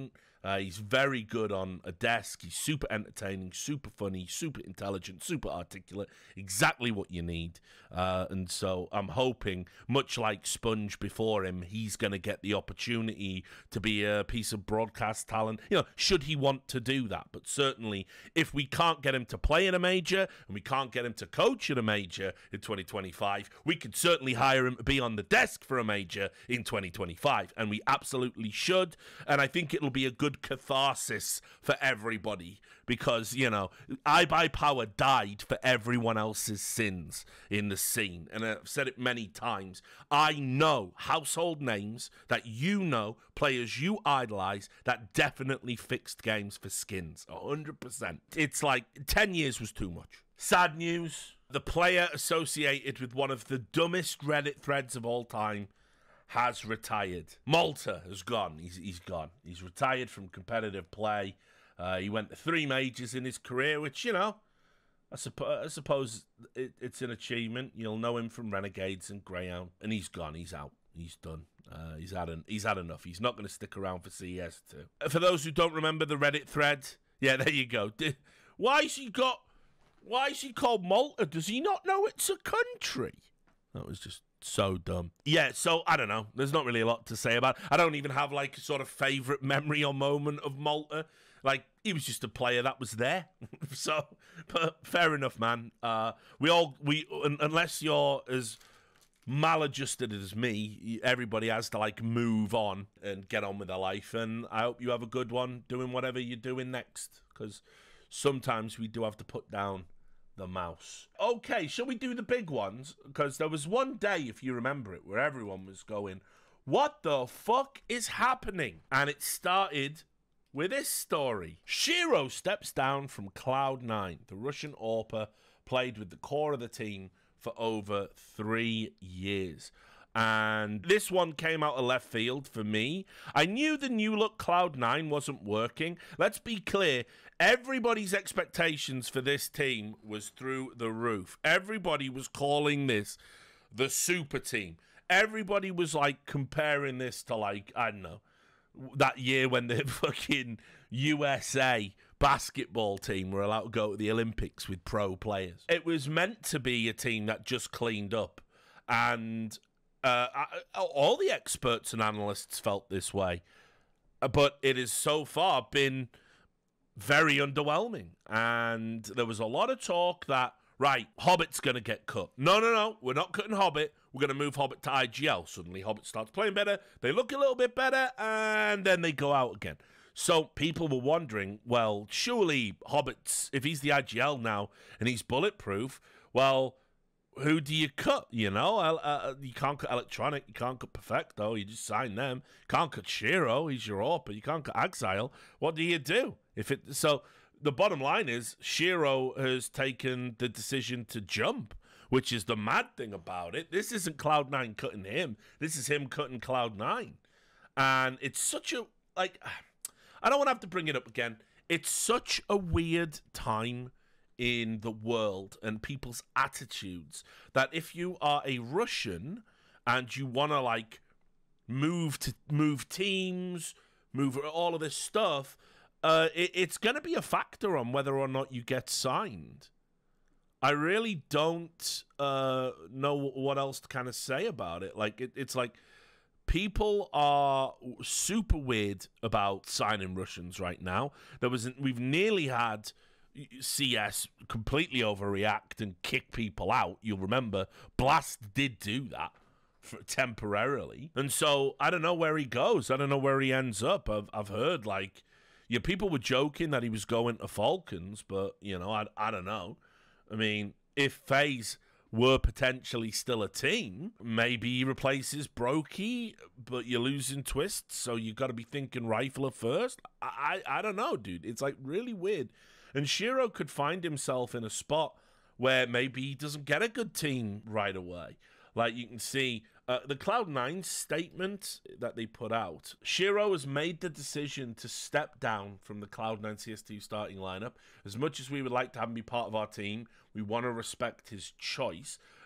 Speaker 1: Uh, he's very good on a desk. He's super entertaining, super funny, super intelligent, super articulate. Exactly what you need. Uh, and so I'm hoping, much like Sponge before him, he's going to get the opportunity to be a piece of broadcast talent. You know, should he want to do that? But certainly, if we can't get him to play in a major and we can't get him to coach in a major in twenty twenty-five, we could certainly hire him to be on the desk for a major in twenty twenty-five. And we absolutely should. And I think it'll be a good catharsis for everybody because, you know, iBuyPower died for everyone else's sins in the scene. And I've said it many times. I know household names that you know, players you idolize, that definitely fixed games for skins. one hundred percent. It's like ten years was too much. Sad news. The player associated with one of the dumbest Reddit threads of all time has retired. Malta has gone. He's he's gone. He's retired from competitive play. Uh, he went to three majors in his career, which, you know, I, suppo- I suppose it, it's an achievement. You'll know him from Renegades and Greyhound, and he's gone. He's out. He's done. Uh, he's had an, he's had enough. He's not going to stick around for C S two. For those who don't remember the Reddit thread, yeah, there you go. Why has he got? Why is he called Malta? Does he not know it's a country? That was just so dumb. Yeah, so I don't know. There's not really a lot to say about it. I don't even have like a sort of favorite memory or moment of Malta. Like, he was just a player that was there. So, but fair enough, man. Uh, we all, we unless you're as maladjusted as me, everybody has to like move on and get on with their life. And I hope you have a good one doing whatever you're doing next, because sometimes we do have to put down the mouse. Okay, shall we do the big ones? Because there was one day, if you remember it, where everyone was going, what the fuck is happening? And it started with this story. Shiro steps down from Cloud nine. The Russian AWPer played with the core of the team for over three years. And this one came out of left field for me. I knew the new look Cloud nine wasn't working. Let's be clear. Everybody's expectations for this team was through the roof. Everybody was calling this the super team. Everybody was like comparing this to, like, I don't know, that year when the fucking U S A basketball team were allowed to go to the Olympics with pro players. It was meant to be a team that just cleaned up. And uh, I, all the experts and analysts felt this way. But it has so far been very underwhelming. And there was a lot of talk that, right, Hobbit's going to get cut. No, no, no, we're not cutting Hobbit. We're going to move Hobbit to I G L. Suddenly Hobbit starts playing better. They look a little bit better, and then they go out again. So people were wondering, well, surely Hobbit's, if he's the I G L now and he's bulletproof, well, who do you cut? You know, uh, you can't cut Electronic. You can't cut Perfecto. You just sign them. Can't cut Shiro. He's your AWPer. You can't cut Exile. What do you do? If it so, the bottom line is Shiro has taken the decision to jump, which is the mad thing about it. This isn't Cloud nine cutting him. This is him cutting Cloud nine. And it's such a, like, I don't want to have to bring it up again. It's such a weird time in the world and people's attitudes that if you are a Russian and you want to, like, move to move teams, move all of this stuff, uh, it, it's going to be a factor on whether or not you get signed. I really don't uh, know what else to kind of say about it. Like, it, it's like people are super weird about signing Russians right now. There was, we've nearly had C S completely overreact and kick people out. You'll remember Blast did do that for, temporarily. And so I don't know where he goes. I don't know where he ends up. I've, I've heard, like, yeah, people were joking that he was going to Falcons, but, you know, I, I don't know. I mean, if FaZe were potentially still a team, maybe he replaces Brokey, but you're losing Twists, so you got to be thinking Rifler first. I, I I don't know, dude. It's like really weird. And Shiro could find himself in a spot where maybe he doesn't get a good team right away. Like you can see uh, the Cloud nine statement that they put out. Shiro has made the decision to step down from the Cloud nine C S two starting lineup. As much as we would like to have him be part of our team, we want to respect his choice.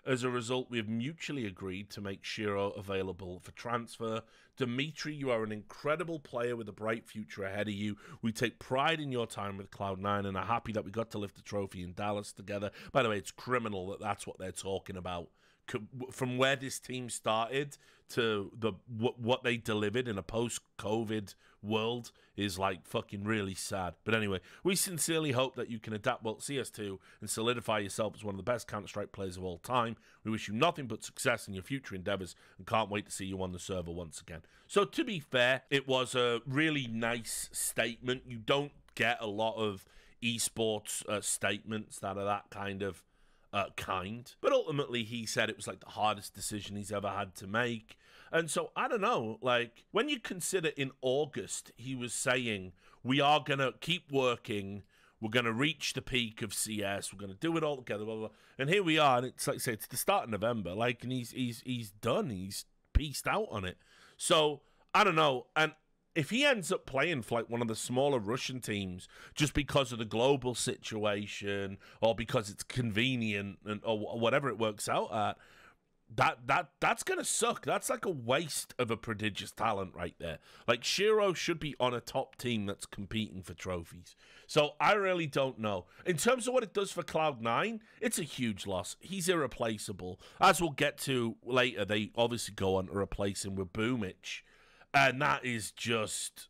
Speaker 1: As a result, we have mutually agreed to make Shiro available for transfer. Dimitri, you are an incredible player with a bright future ahead of you. We take pride in your time with Cloud nine and are happy that we got to lift the trophy in Dallas together. By the way, it's criminal that that's what they're talking about. From where this team started to the what, what they delivered in a post-COVID world is like fucking really sad. But anyway, we sincerely hope that you can adapt well to C S two and solidify yourself as one of the best Counter-Strike players of all time. We wish you nothing but success in your future endeavors and can't wait to see you on the server once again. So to be fair, it was a really nice statement. You don't get a lot of esports uh, statements that are that kind of Uh, kind, but ultimately he said it was like the hardest decision he's ever had to make. And so I don't know, like when you consider in August he was saying we are gonna keep working, we're gonna reach the peak of C S, we're gonna do it all together, blah, blah, blah. And here we are, and it's like say it's the start of November, like, and he's he's he's done, he's pieced out on it. So I don't know, and if he ends up playing for like one of the smaller Russian teams just because of the global situation or because it's convenient and or whatever it works out at, that that that's gonna suck. That's like a waste of a prodigious talent right there. Like Shiro should be on a top team that's competing for trophies. So I really don't know. In terms of what it does for Cloud nine, it's a huge loss. He's irreplaceable. As we'll get to later, they obviously go on to replace him with Boomich. And that is just,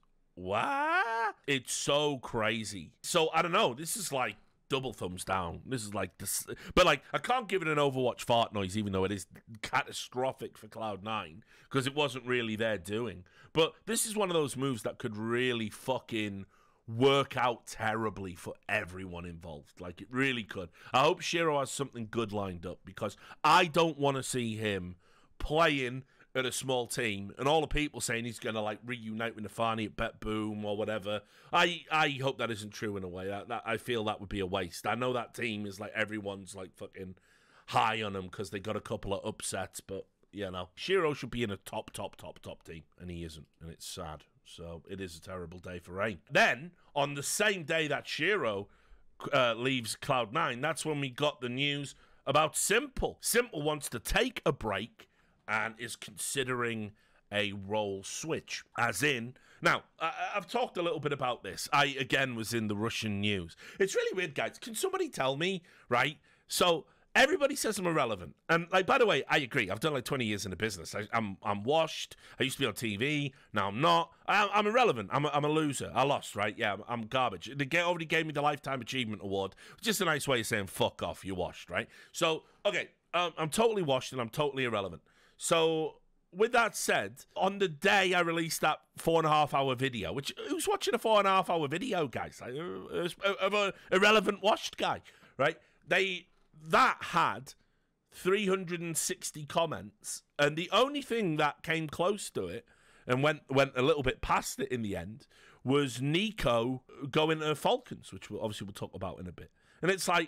Speaker 1: what? It's so crazy. So, I don't know. This is like double thumbs down. This is like, this, but like, I can't give it an Overwatch fart noise, even though it is catastrophic for Cloud nine, because it wasn't really their doing. But this is one of those moves that could really fucking work out terribly for everyone involved. Like, it really could. I hope Shiro has something good lined up, because I don't want to see him playing at a small team, and all the people saying he's going to, like, reunite with Nafani at Bet Boom or whatever. I I hope that isn't true in a way. That, that I feel that would be a waste. I know that team is, like, everyone's, like, fucking high on them because they got a couple of upsets, but, you know. Shiro should be in a top, top, top, top team, and he isn't, and it's sad. So it is a terrible day for Rain. Then, on the same day that Shiro uh, leaves Cloud nine, that's when we got the news about Simple. Simple wants to take a break and is considering a role switch. As in, now, I, I've talked a little bit about this. I, again, was in the Russian news. It's really weird, guys. Can somebody tell me, right? So, everybody says I'm irrelevant. And, like, by the way, I agree. I've done, like, twenty years in the business. I, I'm I'm washed. I used to be on T V. Now I'm not. I, I'm irrelevant. I'm a, I'm a loser. I lost, right? Yeah, I'm, I'm garbage. They already gave me the Lifetime Achievement Award. Just a nice way of saying, fuck off, you're washed, right? So, okay, um, I'm totally washed and I'm totally irrelevant. So, with that said, on the day I released that four and a half hour video, which, who's watching a four and a half hour video, guys? Like, of an irrelevant washed guy, right? They, that had three hundred sixty comments, and the only thing that came close to it, and went, went a little bit past it in the end, was Nico going to Falcons, which we'll, obviously we'll talk about in a bit. And it's like,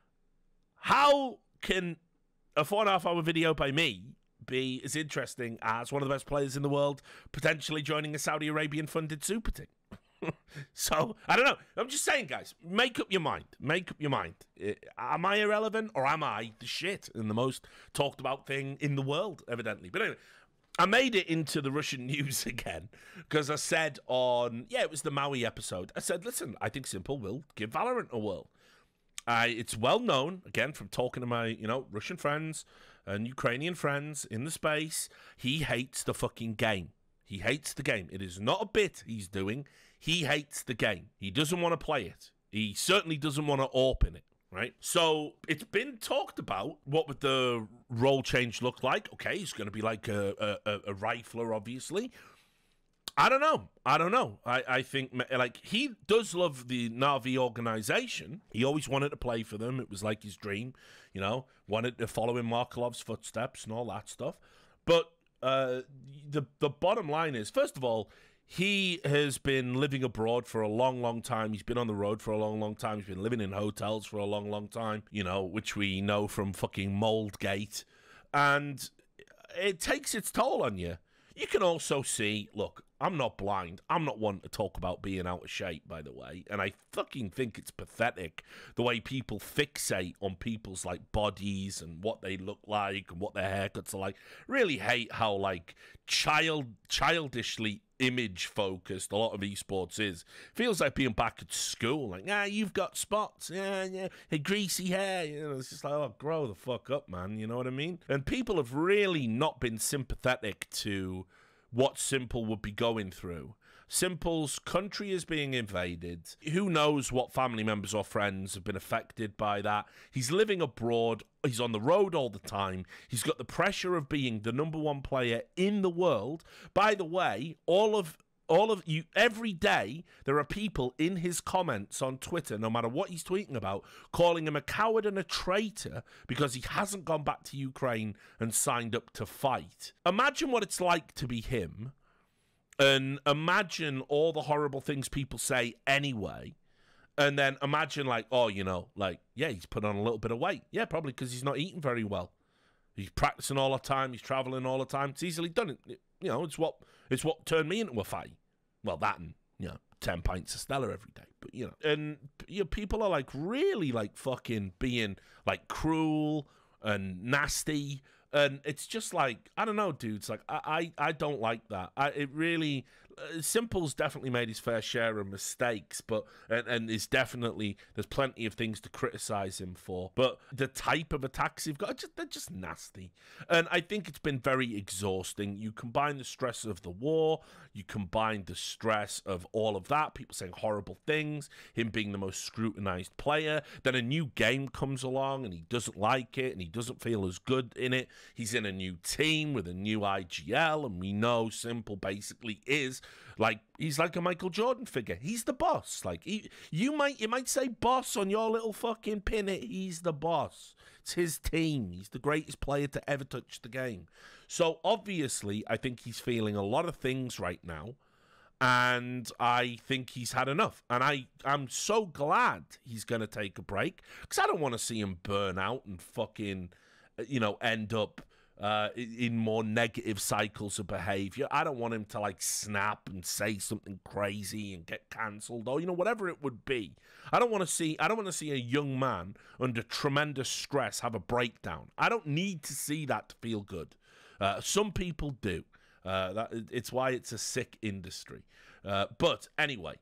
Speaker 1: how can a four and a half hour video by me be as interesting as one of the best players in the world potentially joining a Saudi Arabian funded super team? So, I don't know. I'm just saying, guys, make up your mind. Make up your mind. Am I irrelevant, or am I the shit and the most talked about thing in the world, evidently? But anyway, I made it into the Russian news again because I said on, yeah, it was the Maui episode. I said, listen, I think Simple will give Valorant a whirl. Uh, it's well known, again, from talking to my, you know, Russian friends and Ukrainian friends in the space, he hates the fucking game. He hates the game. It is not a bit he's doing. He hates the game. He doesn't want to play it. He certainly doesn't want to open it, right? So it's been talked about. What would the role change look like? Okay, he's going to be like a, a, a rifler, obviously. I don't know. I don't know. I, I think, like, he does love the Na'Vi organization. He always wanted to play for them. It was like his dream, you know, wanted to follow in Markelov's footsteps and all that stuff. But uh, the the bottom line is, first of all, he has been living abroad for a long, long time. He's been on the road for a long, long time. He's been living in hotels for a long, long time, you know, which we know from fucking Moldgate. And it takes its toll on you. You can also see, look, I'm not blind. I'm not one to talk about being out of shape, by the way. And I fucking think it's pathetic the way people fixate on people's, like, bodies and what they look like and what their haircuts are like. Really hate how, like, child childishly image-focused a lot of esports is. Feels like being back at school. Like, ah, you've got spots. Yeah, yeah. Hey, greasy hair. You know, it's just like, oh, grow the fuck up, man. You know what I mean? And people have really not been sympathetic to what Simple would be going through. Simple's country is being invaded. Who knows what family members or friends have been affected by that. He's living abroad. He's on the road all the time. He's got the pressure of being the number one player in the world. By the way, all of all of you, every day, there are people in his comments on Twitter, no matter what he's tweeting about, calling him a coward and a traitor because he hasn't gone back to Ukraine and signed up to fight. Imagine what it's like to be him, and imagine all the horrible things people say anyway, and then imagine, like, oh, you know, like, yeah, he's put on a little bit of weight. Yeah, probably because he's not eating very well. He's practicing all the time. He's traveling all the time. It's easily done. It, you know, it's what it's what turned me into a fight. Well, that and, you know, ten pints of Stella every day. But, you know, and, you know, people are, like, really, like, fucking being, like, cruel and nasty. And it's just like, I don't know, dudes. Like, I, I, I don't like that. I, it really, uh, Simple's definitely made his fair share of mistakes, but, and, and is definitely, there's plenty of things to criticize him for. But the type of attacks he've got, just, they're just nasty. And I think it's been very exhausting. You combine the stress of the war, you combine the stress of all of that, people saying horrible things, him being the most scrutinized player, then a new game comes along and he doesn't like it and he doesn't feel as good in it. He's in a new team with a new I G L, and we know Simple basically is like, he's like a Michael Jordan figure. He's the boss. Like, he, you might you might say boss on your little fucking pin. It. He's the boss. It's his team. He's the greatest player to ever touch the game. So obviously, I think he's feeling a lot of things right now, and I think he's had enough. And I, I'm so glad he's going to take a break, because I don't want to see him burn out and fucking, you know, end up uh, in more negative cycles of behavior. I don't want him to, like, snap and say something crazy and get cancelled, or, you know, whatever it would be. I don't want to see, I don't want to see a young man under tremendous stress have a breakdown. I don't need to see that to feel good. Uh, some people do. Uh, that, it's why it's a sick industry. Uh, but anyway,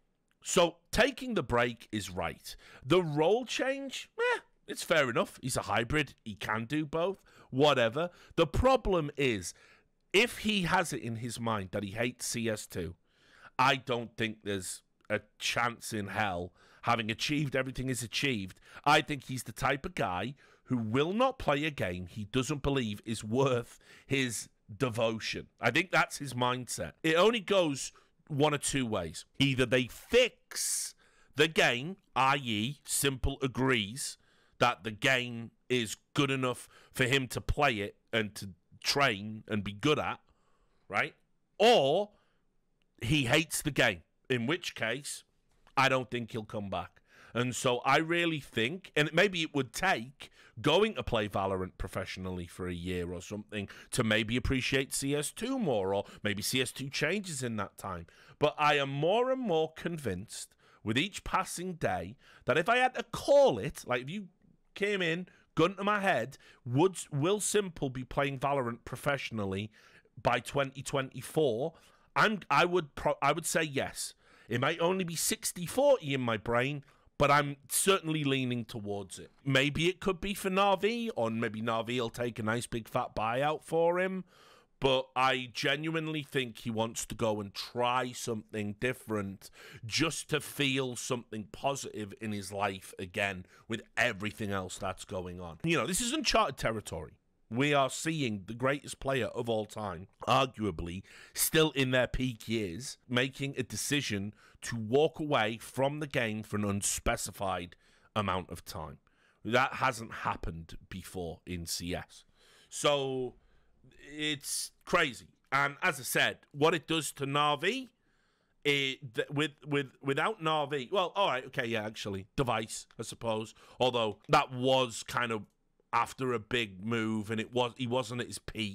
Speaker 1: so taking the break is right. The role change, eh, it's fair enough. He's a hybrid. He can do both. Whatever. The problem is, if he has it in his mind that he hates C S two, I don't think there's a chance in hell, having achieved everything he's achieved. I think he's the type of guy who will not play a game he doesn't believe is worth his devotion. I think that's his mindset. It only goes one of two ways. Either they fix the game, that is, Simple agrees that the game is good enough for him to play it and to train and be good at, right? Or he hates the game, in which case I don't think he'll come back. And so I really think, and maybe it would take going to play Valorant professionally for a year or something to maybe appreciate C S two more, or maybe C S two changes in that time. But I am more and more convinced with each passing day that if I had to call it, like if you came in, gun to my head, would will Simple be playing Valorant professionally by twenty twenty-four? I'm I would pro I would say yes. It might only be sixty forty in my brain, but I'm certainly leaning towards it. Maybe it could be for Na'Vi, or maybe Na'Vi will take a nice big fat buyout for him. But I genuinely think he wants to go and try something different just to feel something positive in his life again with everything else that's going on. You know, this is uncharted territory. We are seeing the greatest player of all time, arguably still in their peak years, making a decision to walk away from the game for an unspecified amount of time. That hasn't happened before in C S. So it's crazy. And as I said, what it does to Na'Vi, it, with with without Na'Vi, well, all right, okay, yeah, actually, Device, I suppose. Although that was kind of after a big move, and it was he wasn't at his peak.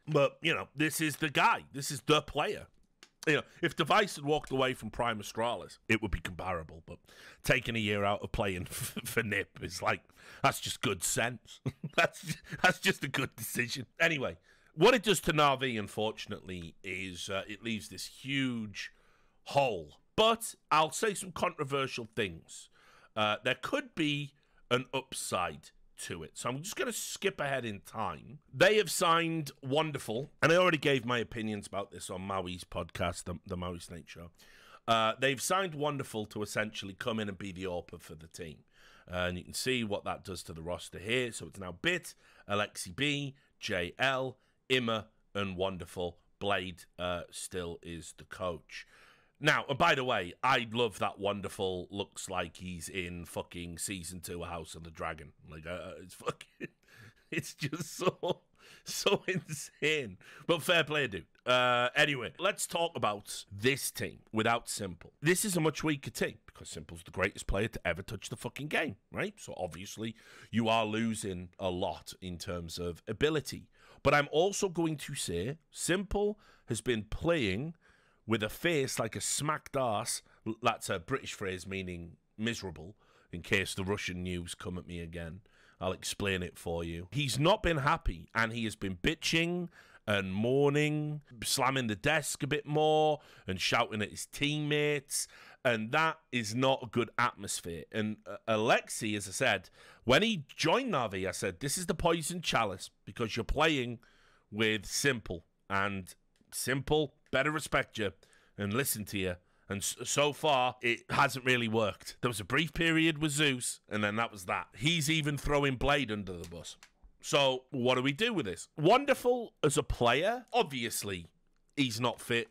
Speaker 1: But, you know, this is the guy. This is the player. You know, if Device had walked away from Prime Astralis, it would be comparable. But taking a year out of playing f- for Nip is like, that's just good sense. that's, that's just a good decision. Anyway, what it does to Na'Vi, unfortunately, is uh, it leaves this huge hole. But I'll say some controversial things. Uh, there could be an upside to it. So I'm just going to skip ahead in time. They have signed Wonderful, and I already gave my opinions about this on Maui's podcast, the, the Maui Snake Show. Uh, they've signed Wonderful to essentially come in and be the AWPer for the team. Uh, and you can see what that does to the roster here. So it's now Bit, Alexi B, J L, Imma, and Wonderful. Blade uh, still is the coach. Now, and by the way, I love that Wonderful looks like he's in fucking season two of House of the Dragon. Like, uh, it's fucking, it's just so, so insane. But fair play, dude. Uh, anyway, let's talk about this team without Simple. This is a much weaker team because Simple's the greatest player to ever touch the fucking game, right? So obviously, you are losing a lot in terms of ability. But I'm also going to say Simple has been playing with a face like a smacked arse. That's a British phrase meaning miserable, in case the Russian news come at me again. I'll explain it for you. He's not been happy, and he has been bitching and mourning, slamming the desk a bit more, and shouting at his teammates, and that is not a good atmosphere. And uh, Alexi, as I said, when he joined Na'Vi, I said, this is the poison chalice, because you're playing with Simple, and Simple better respect you and listen to you. And so far, it hasn't really worked. There was a brief period with Zeus, and then that was that. He's even throwing Blade under the bus. So what do we do with this? Wonderful as a player, obviously, he's not fit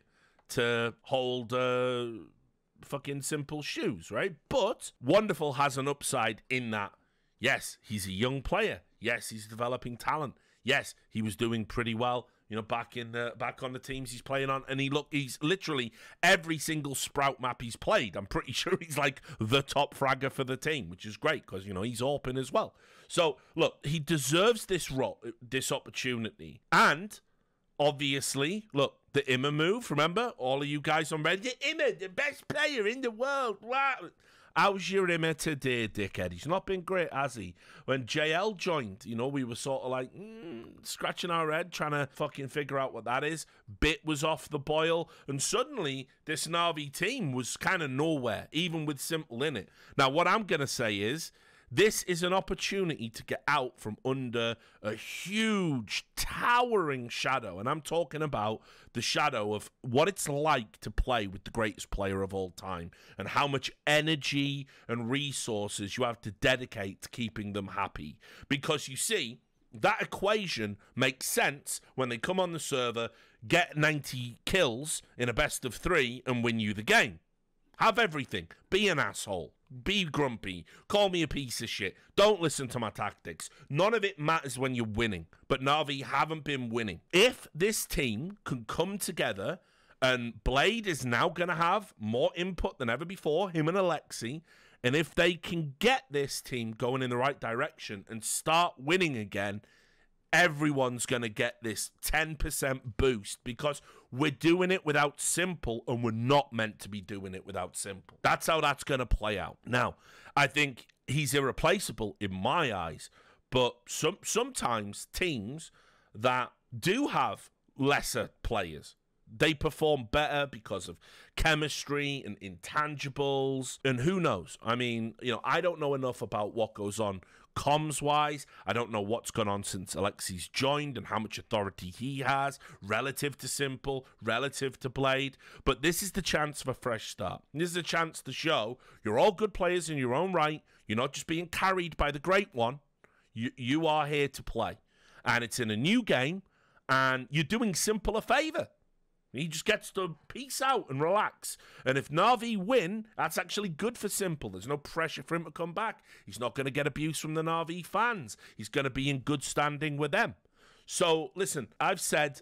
Speaker 1: to hold uh, fucking Simple shoes, right? But Wonderful has an upside in that, yes, he's a young player. Yes, he's developing talent. Yes, he was doing pretty well, you know, back in the, back on the teams he's playing on, and he look he's literally every single Sprout map he's played. I'm pretty sure he's like the top fragger for the team, which is great because, you know, he's open as well. So look, he deserves this ro- this opportunity, and obviously, look, the Imma move. Remember, all of you guys on Reddit, Imma, the best player in the world. Wow. How's your Imma today, dickhead? He's not been great, has he? When J L joined, you know, we were sort of like mm, scratching our head, trying to fucking figure out what that is. Bit was off the boil, and suddenly this Na'Vi team was kind of nowhere, even with Simple in it. Now, what I'm going to say is, this is an opportunity to get out from under a huge, towering shadow. And I'm talking about the shadow of what it's like to play with the greatest player of all time and how much energy and resources you have to dedicate to keeping them happy. Because you see, that equation makes sense when they come on the server, get ninety kills in a best of three and win you the game. Have everything. Be an asshole. Be grumpy. Call me a piece of shit. Don't listen to my tactics. None of it matters when you're winning. But Na'Vi haven't been winning. If this team can come together, and Blade is now going to have more input than ever before, him and Alexi, and if they can get this team going in the right direction and start winning again, everyone's going to get this ten percent boost because we're doing it without Simple and we're not meant to be doing it without Simple. That's how that's going to play out. Now, I think he's irreplaceable in my eyes, but some sometimes teams that do have lesser players, they perform better because of chemistry and intangibles, and who knows? I mean, you know, I don't know enough about what goes on comms-wise. I don't know what's gone on since Alexi's joined and how much authority he has relative to Simple, relative to Blade. But this is the chance for a fresh start. This is a chance to show you're all good players in your own right. You're not just being carried by the great one. You, you are here to play. And it's in a new game, and you're doing Simple a favor. He just gets to peace out and relax. And if Na'Vi win, that's actually good for Simple. There's no pressure for him to come back. He's not going to get abuse from the Na'Vi fans. He's going to be in good standing with them. So, listen, I've said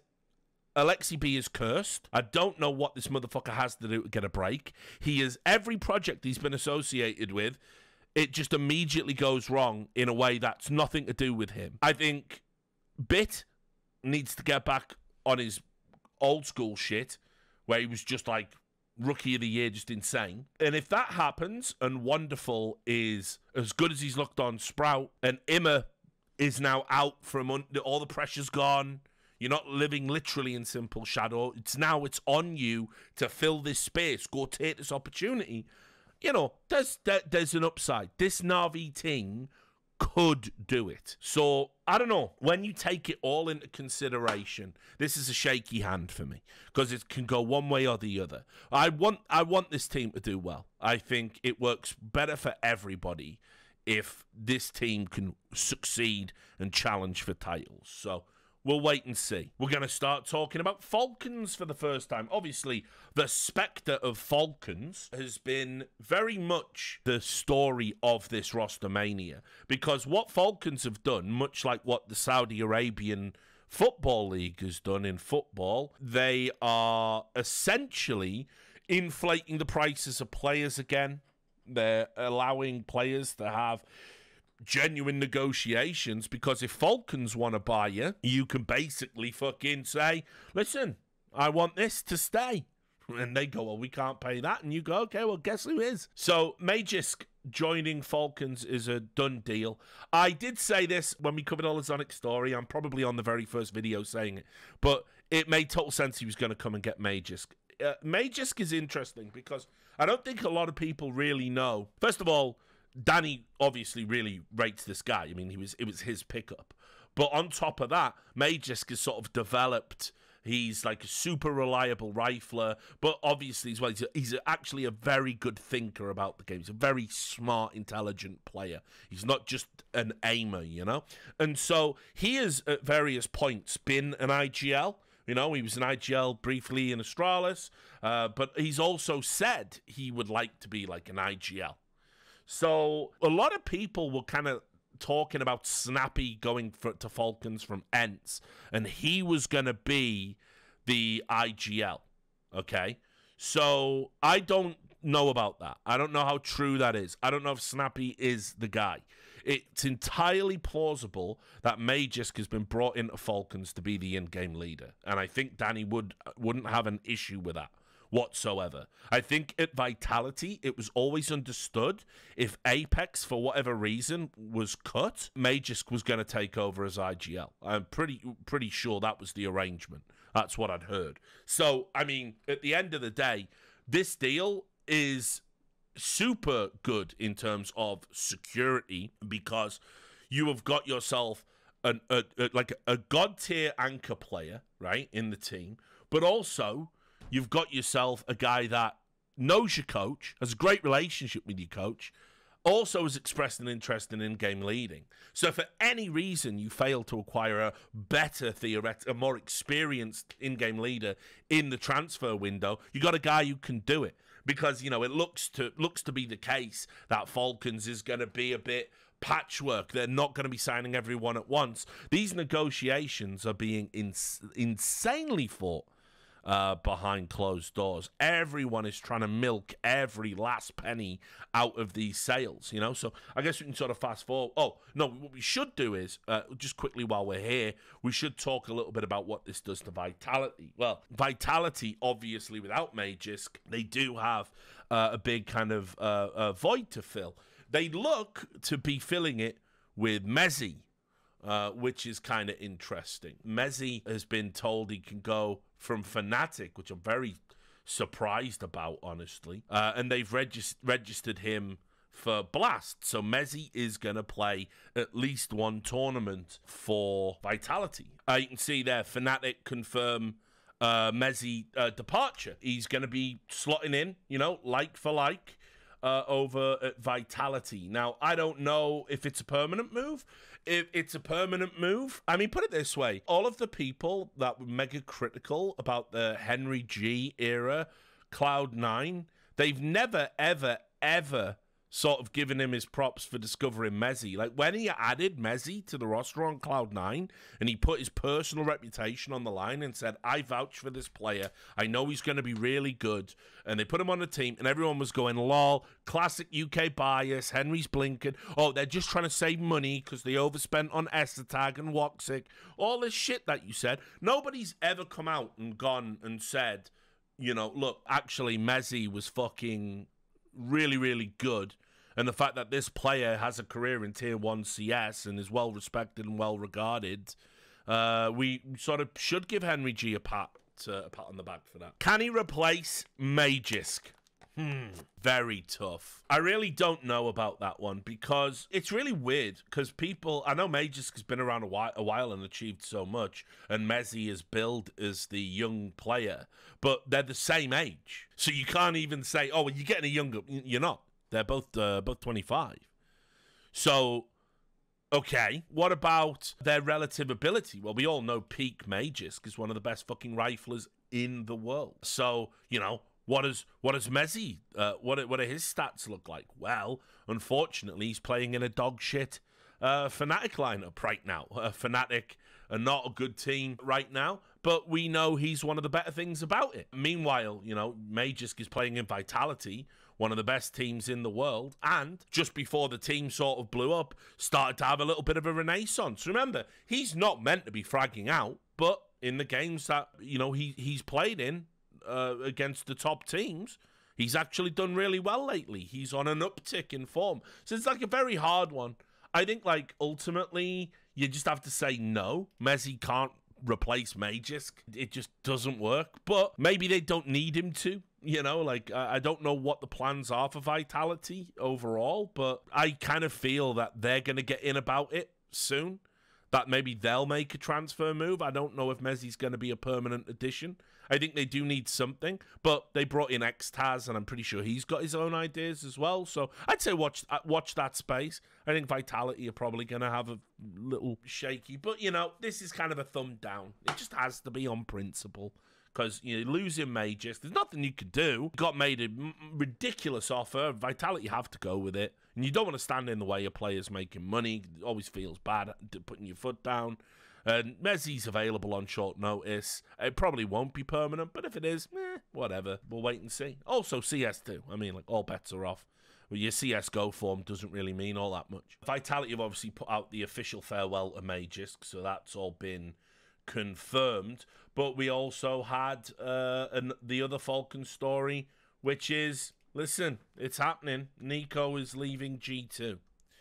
Speaker 1: Alexi B is cursed. I don't know what this motherfucker has to do to get a break. He is, every project he's been associated with, it just immediately goes wrong in a way that's nothing to do with him. I think Bit needs to get back on his old school shit, where he was just like rookie of the year, just insane. And if that happens, and Wonderful is as good as he's looked on Sprout, and Immer is now out from under, all the pressure's gone. You're not living literally in simple shadow. It's now it's on you to fill this space. Go take this opportunity. You know, there's there, there's an upside. This Na'Vi team could do it. So, I don't know. When you take it all into consideration, this is a shaky hand for me because it can go one way or the other. I want I want this team to do well. I think it works better for everybody if this team can succeed and challenge for titles. So, we'll wait and see. We're going to start talking about Falcons for the first time. Obviously, the spectre of Falcons has been very much the story of this ROSTERMANIA. Because what Falcons have done, much like what the Saudi Arabian Football League has done in football, they are essentially inflating the prices of players again. They're allowing players to have genuine negotiations, because if Falcons want to buy you, you can basically fucking say, listen, I want this to stay. And they go, well, we can't pay that. And you go, okay, well, guess who is? So Magisk joining Falcons is a done deal. I did say this when we covered all the Sonic story. I'm probably on the very first video saying it. But it made total sense he was going to come and get Magisk. Uh, Magisk is interesting because I don't think a lot of people really know. First of all, Danny obviously really rates this guy. I mean, he was it was his pickup. But on top of that, Magisk has sort of developed. He's like a super reliable rifler, but obviously as well, he's, a, he's a, actually a very good thinker about the game. He's a very smart, intelligent player. He's not just an aimer, you know? And so he has, at various points, been an I G L. You know, he was an I G L briefly in Astralis, uh, but he's also said he would like to be like an I G L. So a lot of people were kind of talking about Snappy going for, to Falcons from Ents, and he was going to be the I G L, okay? So I don't know about that. I don't know how true that is. I don't know if Snappy is the guy. It's entirely plausible that Magisk has been brought into Falcons to be the in-game leader, and I think Danny would, wouldn't have an issue with that whatsoever. I think at Vitality, it was always understood if Apex, for whatever reason, was cut, Magisk was going to take over as I G L. I'm pretty pretty sure that was the arrangement. That's what I'd heard. So, I mean, at the end of the day, this deal is super good in terms of security because you have got yourself an, a, a, like a god tier anchor player, right, in the team, but also you've got yourself a guy that knows your coach, has a great relationship with your coach, also has expressed an interest in in-game leading. So if for any reason you fail to acquire a better theoret- a more experienced in-game leader in the transfer window, you got a guy who can do it. Because, you know, it looks to looks to be the case that Falcons is going to be a bit patchwork. They're not going to be signing everyone at once. These negotiations are being ins- insanely fought Uh, behind closed doors. Everyone is trying to milk every last penny out of these sales, you know? So I guess we can sort of fast forward. Oh, no, what we should do is, uh, just quickly while we're here, we should talk a little bit about what this does to Vitality. Well, Vitality, obviously, without Magisk, they do have uh, a big kind of uh, uh, void to fill. They look to be filling it with Mezzi, uh, which is kind of interesting. Mezzi has been told he can go from Fnatic, which I'm very surprised about, honestly. Uh, and they've regis- registered him for Blast. So Mezzi is going to play at least one tournament for Vitality. Uh, you can see there, Fnatic confirm uh, Mezzi uh, departure. He's going to be slotting in, you know, like for like, uh, over at Vitality. Now, I don't know if it's a permanent move. If it's a permanent move, I mean, put it this way. All of the people that were mega critical about the Henry G era, Cloud nine, they've never, ever, ever sort of giving him his props for discovering Messi. Like, when he added Messi to the roster on Cloud nine and he put his personal reputation on the line and said, I vouch for this player, I know he's going to be really good, and they put him on the team, and everyone was going, lol, classic U K bias, Henry's blinking, oh, they're just trying to save money because they overspent on Estetag and Woxic, all this shit that you said. Nobody's ever come out and gone and said, you know, look, actually, Messi was fucking really, really good. And the fact that this player has a career in Tier one C S and is well-respected and well-regarded, uh, we sort of should give Henry G a pat, uh, a pat on the back for that. Can he replace Magisk? Hmm, very tough. I really don't know about that one because it's really weird because people, I know Magisk has been around a while, a while and achieved so much, and Messi is billed as the young player, but they're the same age. So you can't even say, oh, well, you're getting a younger, you're not. They're both uh, both twenty-five. So, okay, what about their relative ability? Well, we all know peak Magisk is one of the best fucking riflers in the world. So, you know, what does what does Messi, uh, what, what do his stats look like? Well, unfortunately, he's playing in a dog shit uh, Fnatic lineup right now. Uh, Fnatic are not a good team right now, but we know he's one of the better things about it. Meanwhile, you know, Magisk is playing in Vitality, one of the best teams in the world, and just before the team sort of blew up, started to have a little bit of a renaissance. Remember, he's not meant to be fragging out, but in the games that, you know, he, he's played in uh, against the top teams, he's actually done really well lately. He's on an uptick in form. So it's like a very hard one. I think, like, ultimately, you just have to say no. Messi can't replace Magisk. It just doesn't work, but maybe they don't need him to. You know, like, I don't know what the plans are for Vitality overall, but I kind of feel that they're going to get in about it soon, that maybe they'll make a transfer move. I don't know if Messi's going to be a permanent addition. I think they do need something, but they brought in X-Taz, and I'm pretty sure he's got his own ideas as well. So I'd say watch watch that space. I think Vitality are probably going to have a little shaky, but, you know, this is kind of a thumb down. It just has to be on principle. Because you're losing Magisk. There's nothing you could do. Got made a m ridiculous offer. Vitality have to go with it. And you don't want to stand in the way of players making money. It always feels bad putting your foot down. And Messi's available on short notice. It probably won't be permanent, but if it is, eh, whatever. We'll wait and see. Also, C S two. I mean, like, all bets are off. Well, your C S G O form doesn't really mean all that much. Vitality have obviously put out the official farewell to Magisk, so that's all been confirmed. But we also had uh, an, the other Falcon story, which is, listen, it's happening. Nico is leaving G two.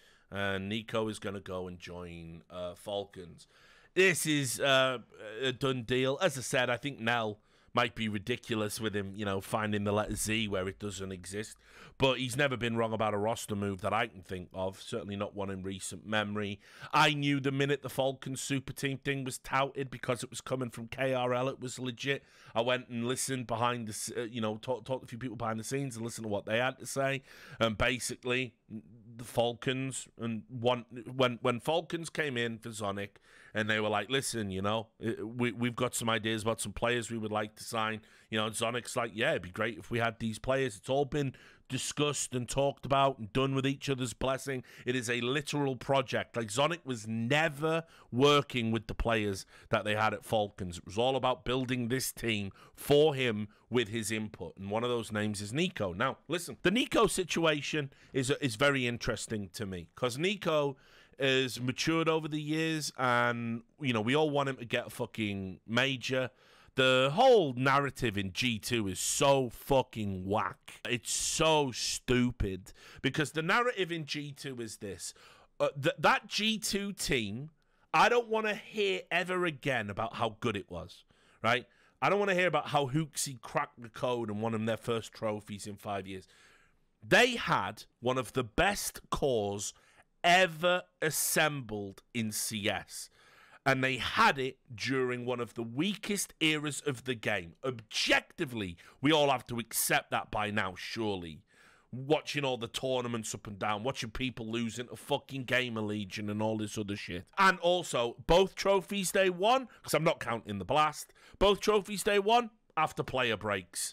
Speaker 1: And Nico is going to go and join uh, Falcons. This is uh, a done deal. As I said, I think Nell might be ridiculous with him, you know, finding the letter Z where it doesn't exist. But he's never been wrong about a roster move that I can think of. Certainly not one in recent memory. I knew the minute the Falcons super team thing was touted because it was coming from K R L, it was legit. I went and listened behind the, uh, you know, talked talk to a few people behind the scenes and listened to what they had to say. And basically, the Falcons, and one, when, when Falcons came in for Zonic, and they were like, listen, you know, we, we've got some ideas about some players we would like to sign. You know, and Zonic's like, yeah, it'd be great if we had these players. It's all been discussed and talked about and done with each other's blessing. It is a literal project. Like, Zonic was never working with the players that they had at Falcons. It was all about building this team for him with his input. And one of those names is Nico. Now, listen, the Nico situation is, is very interesting to me because Nico has matured over the years, and, you know, we all want him to get a fucking major. The whole narrative in G two is so fucking whack. It's so stupid because the narrative in G two is this. Uh, th that G two team, I don't want to hear ever again about how good it was, right? I don't want to hear about how Hooksy cracked the code and won them their first trophies in five years. They had one of the best cores ever assembled in C S. And they had it during one of the weakest eras of the game. Objectively, we all have to accept that by now, surely. Watching all the tournaments up and down, watching people losing to fucking Gamer Legion and all this other shit. And also, both trophies they won, because I'm not counting the Blast, both trophies they won after player breaks.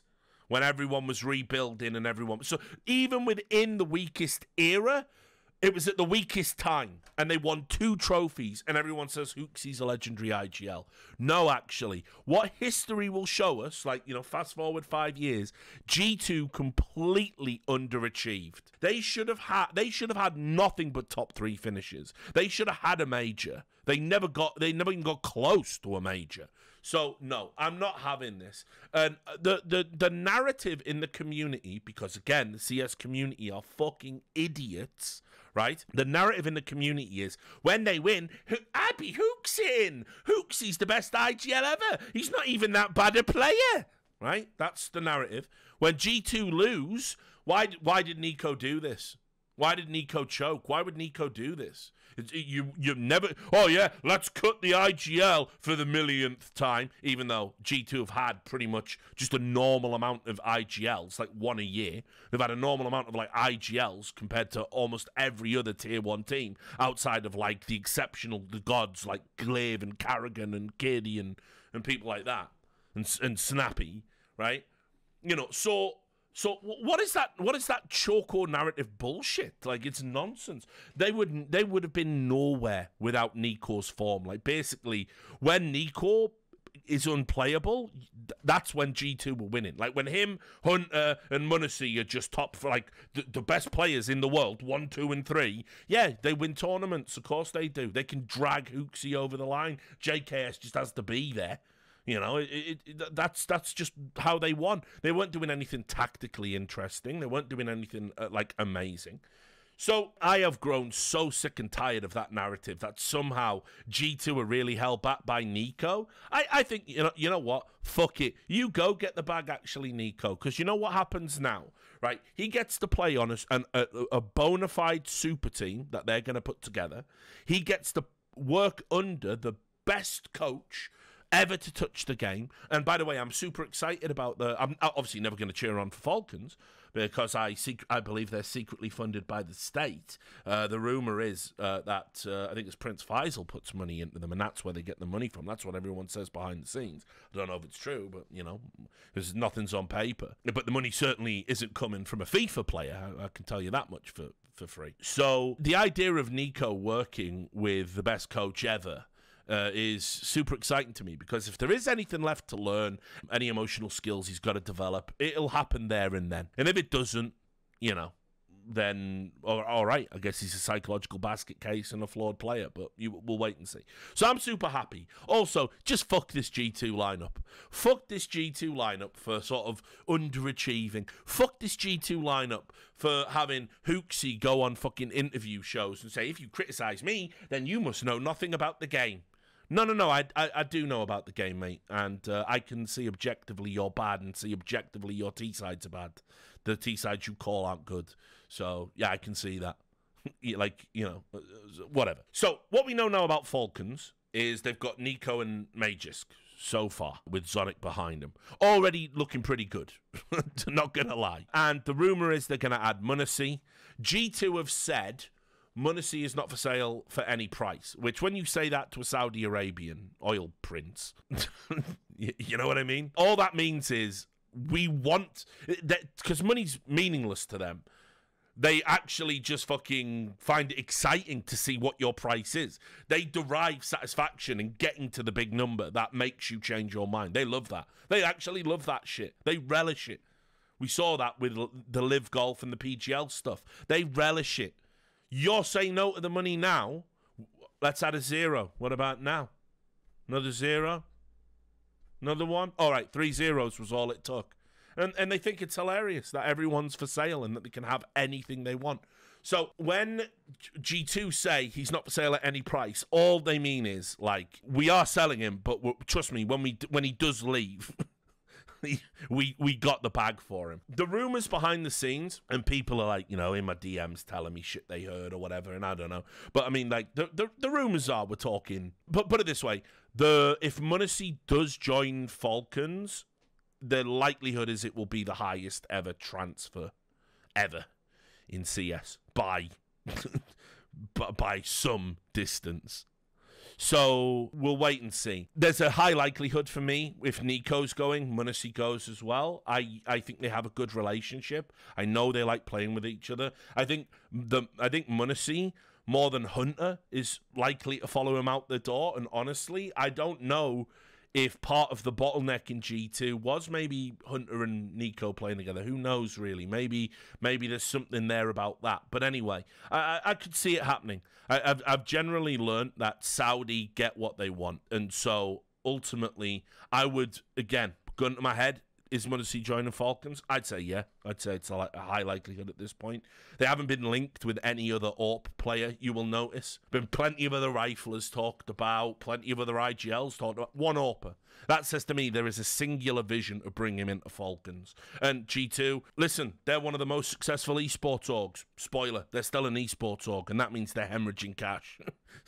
Speaker 1: when everyone was rebuilding and everyone... So even within the weakest era, it was at the weakest time, and they won two trophies, and everyone says Hooksy's a legendary I G L. No, actually. What history will show us, like, you know, fast forward five years, G two completely underachieved. They should have had they should have had nothing but top three finishes. They should have had a major. They never got they never even got close to a major. So, no, I'm not having this. And the, the, the narrative in the community, because, again, the C S community are fucking idiots, right? The narrative in the community is, when they win, Abby Hooksin! Hooksy's the best I G L ever! He's not even that bad a player! Right? That's the narrative. When G two lose, why, why did Nico do this? Why did Nico choke? Why would Nico do this? It's, you you never... Oh, yeah, let's cut the I G L for the millionth time, even though G two have had pretty much just a normal amount of I G Ls, like one a year. They've had a normal amount of, like, I G Ls compared to almost every other tier one team outside of, like, the exceptional the gods like Glaive and Carrigan and Katie and, and people like that, and, and Snappy, right? You know, so... So what is that? What is that choco narrative bullshit? Like, it's nonsense. They would they would have been nowhere without Nico's form. Like, basically, when Nico is unplayable, that's when G two were winning. Like, when him, Hunter, and Munacy are just top for, like, the, the best players in the world, one, two, and three, yeah, they win tournaments. Of course they do. They can drag Hooksy over the line. J K S just has to be there. You know, it, it, it, that's that's just how they won. They weren't doing anything tactically interesting. They weren't doing anything, uh, like, amazing. So I have grown so sick and tired of that narrative that somehow G two are really held back by Nico. I, I think, you know, you know what? Fuck it. You go get the bag, actually, Nico. Because you know what happens now, right? He gets to play on a, a, a bona fide super team that they're going to put together. He gets to work under the best coach ever to touch the game. And by the way, I'm super excited about the... I'm obviously never going to cheer on for Falcons because I sec- I believe they're secretly funded by the state. Uh, the rumor is uh, that uh, I think it's Prince Faisal puts money into them, and that's where they get the money from. That's what everyone says behind the scenes. I don't know if it's true, but, you know, because nothing's on paper. But the money certainly isn't coming from a FIFA player. I, I can tell you that much for, for free. So the idea of Nico working with the best coach ever Uh, is super exciting to me, because if there is anything left to learn, any emotional skills he's got to develop, it'll happen there and then. And if it doesn't, you know, then all, all right, I guess he's a psychological basket case and a flawed player, but you, we'll wait and see. So I'm super happy. Also, just fuck this G two lineup. Fuck this G two lineup for sort of underachieving. Fuck this G two lineup for having Hooksy go on fucking interview shows and say, if you criticize me, then you must know nothing about the game. No, no, no, I, I, I do know about the game, mate, and uh, I can see objectively you're bad and see objectively your T-sides are bad. The T-sides you call aren't good. So, yeah, I can see that. Like, you know, whatever. So, what we know now about Falcons is they've got Nico and Magisk so far, with Zonic behind them. Already looking pretty good, not going to lie. And the rumor is they're going to add Munacy. G two have said Munacy is not for sale for any price, which when you say that to a Saudi Arabian oil prince, you, you know what I mean? All that means is we want, because money's meaningless to them. They actually just fucking find it exciting to see what your price is. They derive satisfaction in getting to the big number that makes you change your mind. They love that. They actually love that shit. They relish it. We saw that with the Live Golf and the P G L stuff. They relish it. You're saying no to the money now. Let's add a zero. What about now? Another zero? Another one? All right, three zeros was all it took. And and they think it's hilarious that everyone's for sale and that they can have anything they want. So when G two say he's not for sale at any price, all they mean is, like, we are selling him, but trust me, when we when he does leave, we we got the bag for him. The rumors behind the scenes, and people are like, you know, in my D Ms telling me shit they heard or whatever, and I don't know. But I mean, like, the the, the rumors are we're talking. But put it this way: the if Munacy does join Falcons, the likelihood is it will be the highest ever transfer ever in C S by by some distance. So we'll wait and see. There's a high likelihood for me, if Nico's going, m0NESY goes as well. I, I think they have a good relationship. I know they like playing with each other. I think the I think m0NESY, more than Hunter, is likely to follow him out the door. And honestly, I don't know if part of the bottleneck in G two was maybe Hunter and Nico playing together. Who knows, really? Maybe maybe there's something there about that. But anyway, I, I could see it happening. I, I've, I've generally learned that Saudi get what they want. And so, ultimately, I would, again, gun to my head, is m0NESY joining Falcons? I'd say yeah. I'd say it's a, a high likelihood at this point. They haven't been linked with any other A W P player, you will notice. Been plenty of other riflers talked about, plenty of other I G Ls talked about. One A W P. That says to me there is a singular vision to bring him into Falcons. And G two, listen, they're one of the most successful esports orgs. Spoiler, they're still an esports org, and that means they're hemorrhaging cash.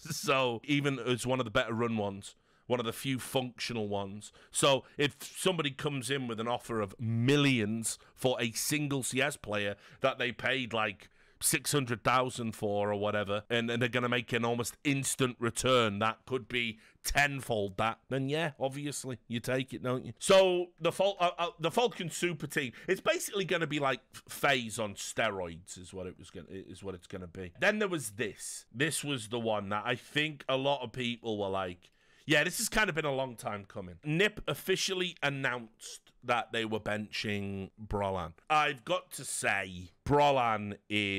Speaker 1: So, even as one of the better run ones, one of the few functional ones. So if somebody comes in with an offer of millions for a single C S player that they paid like six hundred thousand for or whatever, and, and they're going to make an almost instant return that could be tenfold that, then yeah, obviously, you take it, don't you? So the Fal uh, uh, the Falcon Super Team, it's basically going to be like FaZe on steroids is what it was going is what it's going to be. Then there was this. This was the one that I think a lot of people were like, yeah, this has kind of been a long time coming. N I P officially announced that they were benching Brolan. I've got to say, Brolan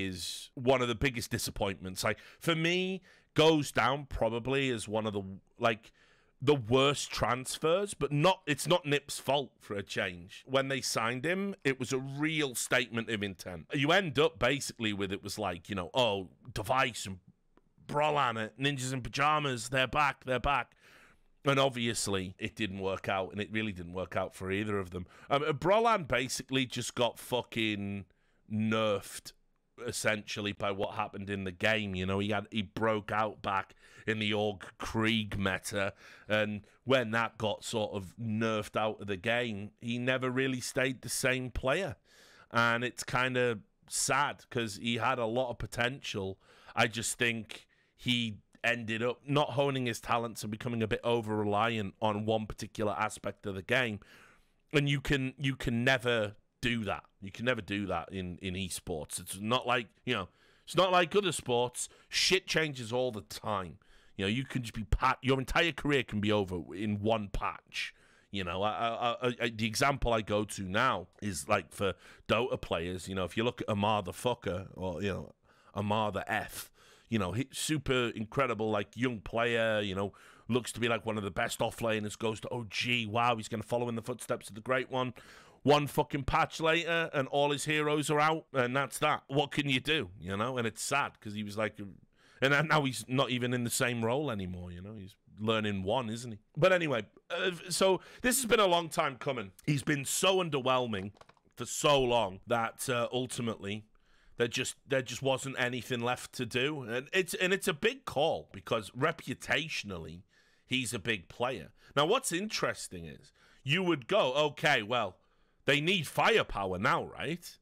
Speaker 1: is one of the biggest disappointments. Like, for me, goes down probably as one of the, like, the worst transfers, but not. It's not N I P's fault for a change. When they signed him, it was a real statement of intent. You end up basically with, it was like, you know, oh, Device and Brolan at Ninjas in Pajamas, they're back, they're back. And obviously, it didn't work out, and it really didn't work out for either of them. Um, Brolan basically just got fucking nerfed, essentially, by what happened in the game. You know, he had he broke out back in the Org Krieg meta, and when that got sort of nerfed out of the game, he never really stayed the same player. And it's kind of sad, because he had a lot of potential. I just think he ended up not honing his talents and becoming a bit over-reliant on one particular aspect of the game. And you can you can never do that. You can never do that in, in esports. It's not like, you know, it's not like other sports. Shit changes all the time. You know, you can just be pat. Your entire career can be over in one patch. You know, I, I, I, the example I go to now is like for Dota players. You know, if you look at Amar the Fucker, or, you know, Amar the F, you know, super incredible, like, young player, you know, looks to be like one of the best offlaners, goes to O G, wow, he's going to follow in the footsteps of the great one. One fucking patch later, and all his heroes are out, and that's that. What can you do, you know? And it's sad, because he was like, and now he's not even in the same role anymore, you know? He's learning one, isn't he? But anyway, uh, so this has been a long time coming. He's been so underwhelming for so long that uh, ultimately, There just there just wasn't anything left to do, and it's and it's a big call, because reputationally he's a big player. Now, what's interesting is you would go, okay, well, they need firepower now, right?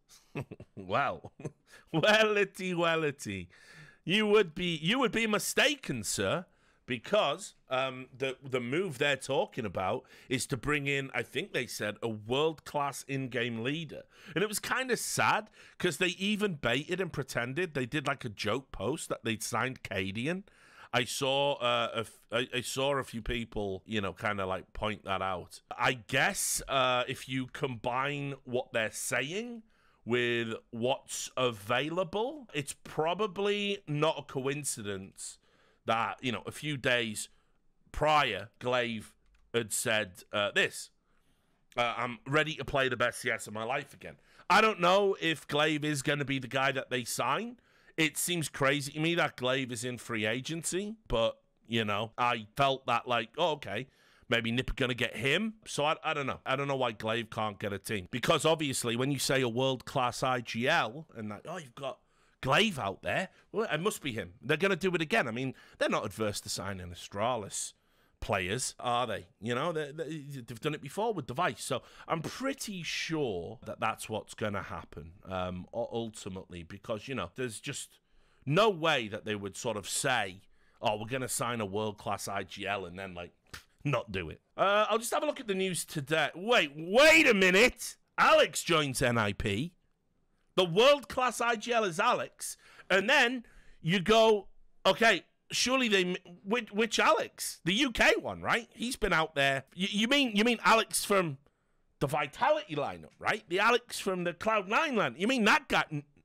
Speaker 1: well, wellity, wellity, you would be you would be mistaken, sir. Because um, the the move they're talking about is to bring in, I think they said, a world-class in-game leader. And it was kind of sad, because they even baited and pretended. They did like a joke post that they'd signed Cadian. I saw, uh, a f I, I saw a few people, you know, kind of like point that out. I guess uh, if you combine what they're saying with what's available, it's probably not a coincidence that, you know, a few days prior, Glaive had said uh, this. Uh, I'm ready to play the best C S of my life again. I don't know if Glaive is going to be the guy that they sign. It seems crazy to me that Glaive is in free agency, but, you know, I felt that, like, oh, okay, maybe N I P are going to get him. So I, I don't know. I don't know why Glaive can't get a team. Because obviously, when you say a world-class I G L, and like, oh, you've got Glaive out there, well, it must be him. They're going to do it again. I mean, they're not adverse to signing Astralis players, are they? You know, they, they, they've done it before with Device. So I'm pretty sure that that's what's going to happen um, ultimately, because, you know, there's just no way that they would sort of say, oh, we're going to sign a world-class I G L and then, like, not do it. Uh, I'll just have a look at the news today. Wait, wait a minute. Alex joins N I P. The world-class I G L is Alex. And then you go, okay, surely they... Which, which Alex? The U K one, right? He's been out there. You, you mean you mean Alex from the Vitality lineup, right? The Alex from the Cloud nine lineup. You mean that guy?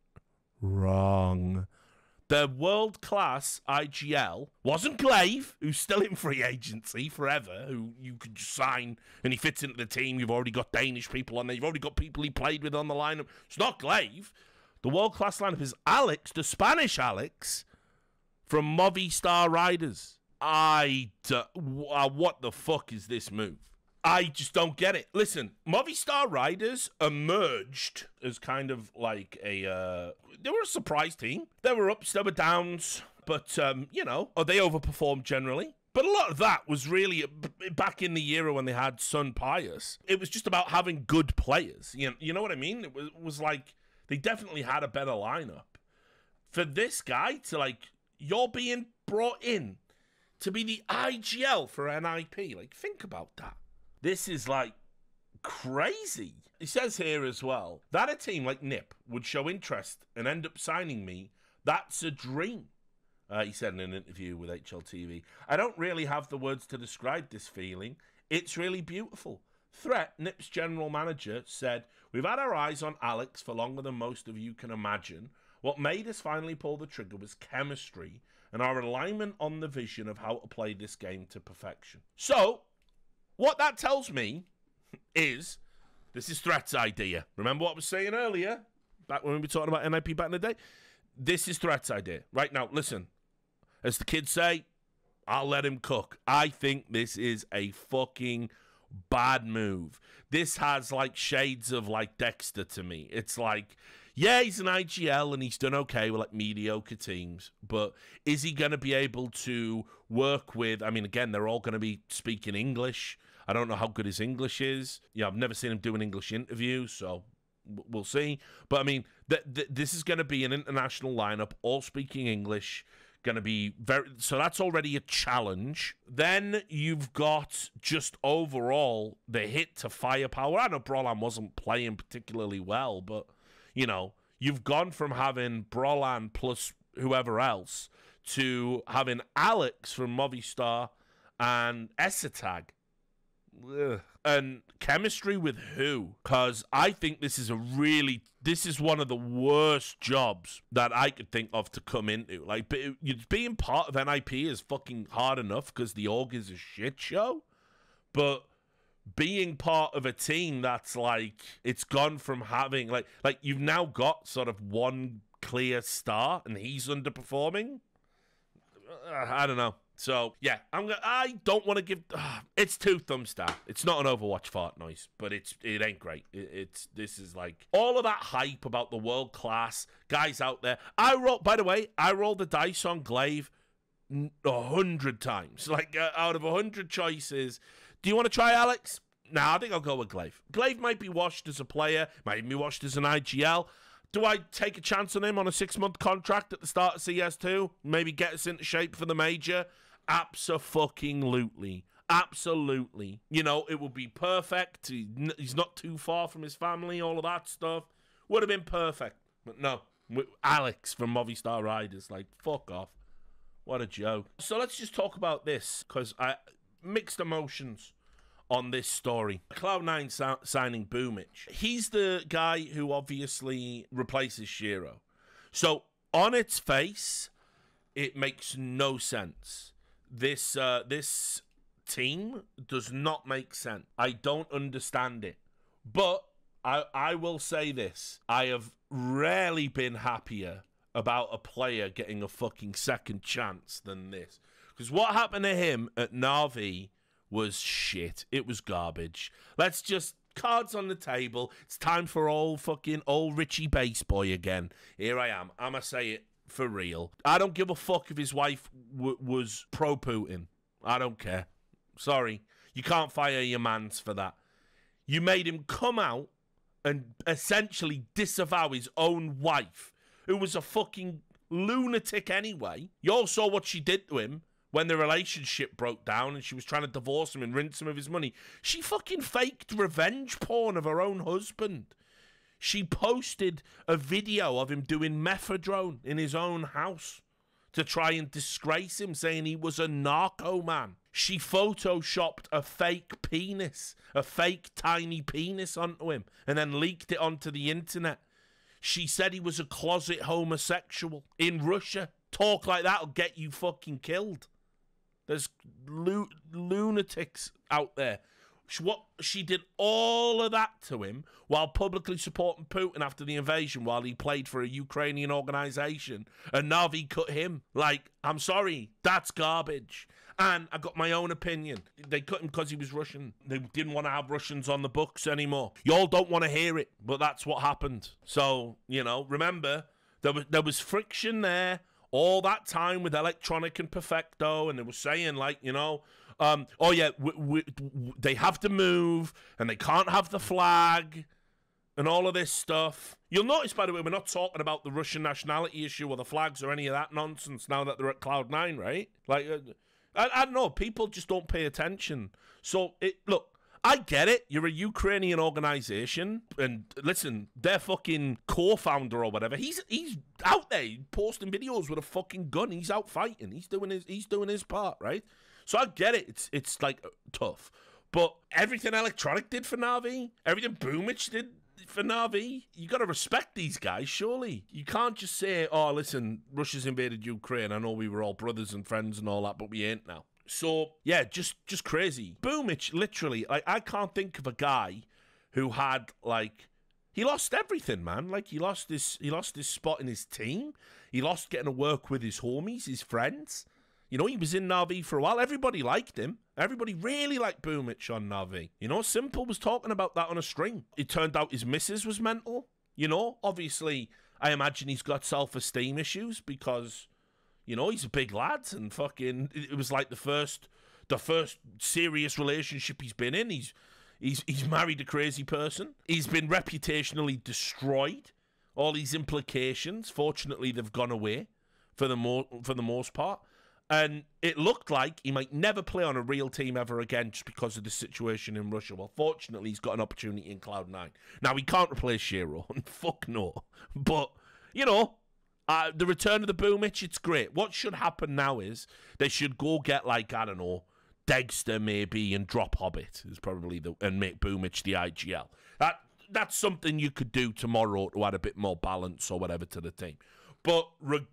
Speaker 1: Wrong. The world-class I G L wasn't Glaive, who's still in free agency forever, who you could just sign and he fits into the team. You've already got Danish people on there. You've already got people he played with on the lineup. It's not Glaive. The world-class lineup is Alex, the Spanish Alex, from Movistar Riders. I... D- uh, what the fuck is this move? I just don't get it. Listen, Movistar Riders emerged as kind of like a... Uh, they were a surprise team. There were ups, there were downs. But, um, you know, oh, they overperformed generally. But a lot of that was really back in the era when they had Sun Pius. It was just about having good players. You know, you know what I mean? It was, it was like they definitely had a better lineup. For this guy to, like, you're being brought in to be the I G L for N I P. Like, think about that. This is, like, crazy. It says here as well that a team like N I P would show interest and end up signing me. That's a dream, uh, he said in an interview with H L T V. I don't really have the words to describe this feeling. It's really beautiful. Threat, N I P's general manager, said, we've had our eyes on Alex for longer than most of you can imagine. What made us finally pull the trigger was chemistry and our alignment on the vision of how to play this game to perfection. So, what that tells me is, this is Threat's idea. Remember what I was saying earlier, back when we were talking about N I P back in the day? This is Threat's idea. Right now, listen, as the kids say, I'll let him cook. I think this is a fucking bad move. This has, like, shades of, like, Dexter to me. It's like, yeah, he's an I G L and he's done okay with, like, mediocre teams, but is he going to be able to work with, I mean, again, they're all going to be speaking English. I don't know how good his English is. Yeah, I've never seen him do an English interview, so we'll see. But, I mean, th th this is going to be an international lineup, all speaking English, going to be very... So that's already a challenge. Then you've got just overall the hit to firepower. I know Brolan wasn't playing particularly well, but, you know, you've gone from having Brolan plus whoever else to having Alex from Movistar and Esatag. Ugh. And chemistry with who? Because I think this is a really, this is one of the worst jobs that I could think of to come into. Like, being part of N I P is fucking hard enough because the org is a shit show. But being part of a team that's like, it's gone from having, like, like you've now got sort of one clear star and he's underperforming. Uh, I don't know. So, yeah, I'm gonna, I don't want to give... Uh, it's two thumbs down. It's not an Overwatch fart noise, but it's it ain't great. It, it's This is like... All of that hype about the world-class guys out there. I rolled... By the way, I rolled the dice on Glaive a hundred times. Like, uh, out of a hundred choices. Do you want to try Alex? Nah, I think I'll go with Glaive. Glaive might be washed as a player. Might even be washed as an I G L. Do I take a chance on him on a six-month contract at the start of C S two? Maybe get us into shape for the major? Abso-fucking-lutely. Absolutely. You know, it would be perfect. He, he's not too far from his family, all of that stuff. Would have been perfect. But no. Alex from Movistar Riders. Like, fuck off. What a joke. So let's just talk about this, because I mixed emotions on this story. Cloud nine si signing Boomich. He's the guy who obviously replaces Shiro. So, on its face, it makes no sense. This uh, this team does not make sense. I don't understand it. But I, I will say this. I have rarely been happier about a player getting a fucking second chance than this. Because what happened to him at Na'Vi was shit. It was garbage. Let's just... Cards on the table. It's time for old fucking old Richie Base Boy again. Here I am. I'ma say it for real. I don't give a fuck if his wife w was pro-Putin. I don't care. Sorry. You can't fire your mans for that. You made him come out and essentially disavow his own wife, who was a fucking lunatic anyway. You all saw what she did to him when the relationship broke down and she was trying to divorce him and rinse him of his money. She fucking faked revenge porn of her own husband. She posted a video of him doing methadone in his own house to try and disgrace him, saying he was a narco man. She photoshopped a fake penis, a fake tiny penis onto him, and then leaked it onto the internet. She said he was a closet homosexual in Russia. Talk like that'll get you fucking killed. There's lu lunatics out there. She, what, she did all of that to him while publicly supporting Putin after the invasion while he played for a Ukrainian organization. And Navi cut him. Like, I'm sorry, that's garbage. And I got my own opinion. They cut him because he was Russian. They didn't want to have Russians on the books anymore. Y'all don't want to hear it, but that's what happened. So, you know, remember, there was, there was friction there all that time with Electronic and Perfecto, and they were saying, like, you know, um, oh, yeah, we, we, they have to move, and they can't have the flag, and all of this stuff. You'll notice, by the way, we're not talking about the Russian nationality issue or the flags or any of that nonsense now that they're at Cloud nine, right? Like, uh, I, I don't know, people just don't pay attention. So, it, look, I get it. You're a Ukrainian organization, and listen, their fucking co-founder or whatever, he's he's out there posting videos with a fucking gun. He's out fighting. He's doing his he's doing his part, right? So I get it. It's it's like tough, but everything Electronic did for Navi, everything Boomich did for Navi, you got to respect these guys. Surely you can't just say, "Oh, listen, Russia's invaded Ukraine. I know we were all brothers and friends and all that, but we ain't now." So, yeah, just just crazy. Boomich, literally, like, I can't think of a guy who had, like, he lost everything, man. Like, he lost his, he lost his spot in his team. He lost getting to work with his homies, his friends. You know, he was in Navi for a while. Everybody liked him. Everybody really liked Boomich on Navi. You know, Simple was talking about that on a string. It turned out his missus was mental. You know, obviously, I imagine he's got self-esteem issues because... You know, he's a big lad, and fucking, it was like the first, the first serious relationship he's been in. He's, he's, he's married a crazy person. He's been reputationally destroyed. All these implications, fortunately, they've gone away for the mo for the most part. And it looked like he might never play on a real team ever again just because of the situation in Russia. Well, fortunately, he's got an opportunity in Cloud nine. Now, he can't replace Shiro. Fuck no. But, you know... Uh, the return of the Boomich, it's great. What should happen now is they should go get, like, I don't know, Dexter maybe and drop Hobbit is probably the and make Boomich the I G L. That that's something you could do tomorrow to add a bit more balance or whatever to the team. But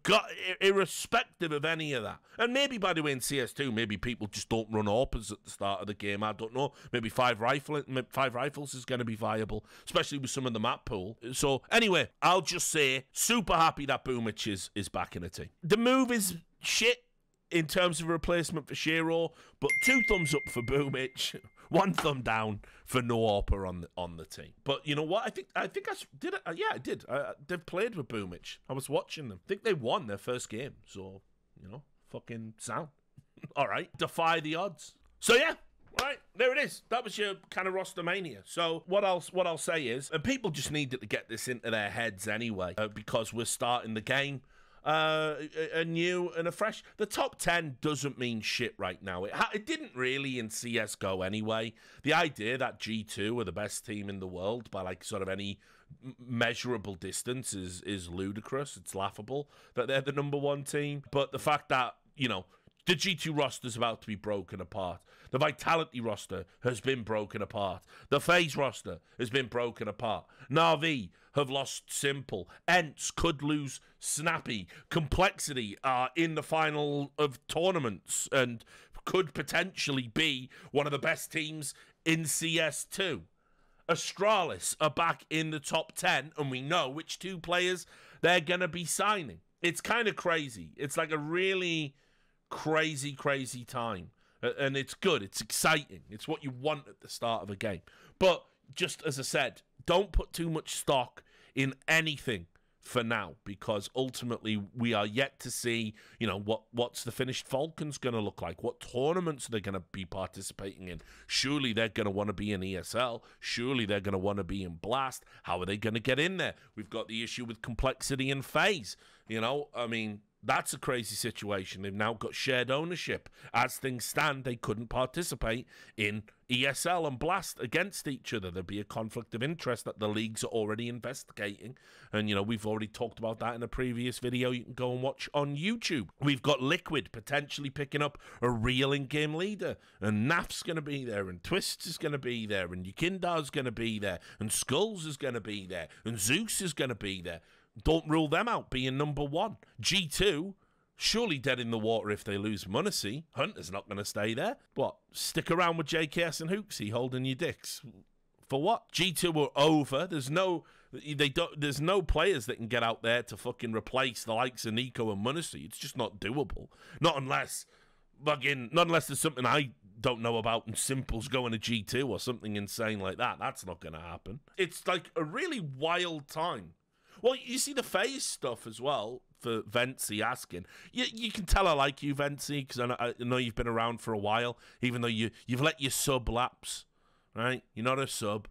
Speaker 1: irrespective of any of that, and maybe, by the way, in C S two, maybe people just don't run AWPers at the start of the game. I don't know. Maybe five rifle, five rifles is going to be viable, especially with some of the map pool. So, anyway, I'll just say, super happy that Boomich is, is back in the team. The move is shit in terms of a replacement for Shiro, but two thumbs up for Boomich. One thumb down for no AWPer on the, on the team. But you know what? I think I think I did it. Uh, yeah, I did. Uh, they've played with Boomich. I was watching them. I think they won their first game. So, you know, fucking sound. All right. Defy the odds. So, yeah. All right. There it is. That was your kind of ROSTERMANIA. So, what else? What I'll say is, and people just needed to get this into their heads anyway, uh, because we're starting the game. Uh, a, a new and a fresh. The top ten doesn't mean shit right now. It, ha it didn't really in C S G O anyway. The idea that G two are the best team in the world by like sort of any measurable distance is is ludicrous. It's laughable that they're the number one team. But the fact that, you know, the G two roster is about to be broken apart. The Vitality roster has been broken apart. The FaZe roster has been broken apart. Na'Vi have lost Simple. Ents could lose Snappy. Complexity are in the final of tournaments and could potentially be one of the best teams in C S two. Astralis are back in the top ten, and we know which two players they're going to be signing. It's kind of crazy. It's like a really crazy, crazy time. And it's good. It's exciting. It's what you want at the start of a game. But just as I said, don't put too much stock in anything for now, because ultimately we are yet to see, you know, what what's the finished Falcons going to look like? What tournaments they're going to be participating in? Surely they're going to want to be in E S L. Surely they're going to want to be in Blast. How are they going to get in there? We've got the issue with Complexity and FaZe. You know, I mean, that's a crazy situation. They've now got shared ownership. As things stand, they couldn't participate in E S L and Blast against each other. There'd be a conflict of interest that the leagues are already investigating. And, you know, we've already talked about that in a previous video you can go and watch on YouTube. We've got Liquid potentially picking up a real in-game leader. And N A F's going to be there, and Twists is going to be there, and Yukindar's going to be there, and Skulls is going to be there, and Zeus is going to be there. Don't rule them out being number one. G two, surely dead in the water if they lose Munacy. Hunter's not going to stay there. What? Stick around with J K S and Hooksy holding your dicks. For what? G two are over. There's no they don't there's no players that can get out there to fucking replace the likes of Nico and Munacy. It's just not doable. Not unless fucking not unless there's something I don't know about and Simple's going to G two or something insane like that. That's not going to happen. It's like a really wild time. Well, you see the FaZe stuff as well, for Ventsy asking. You, you can tell I like you, Ventsy, because I know, I know you've been around for a while, even though you, you've let your sub lapse, right? You're not a sub.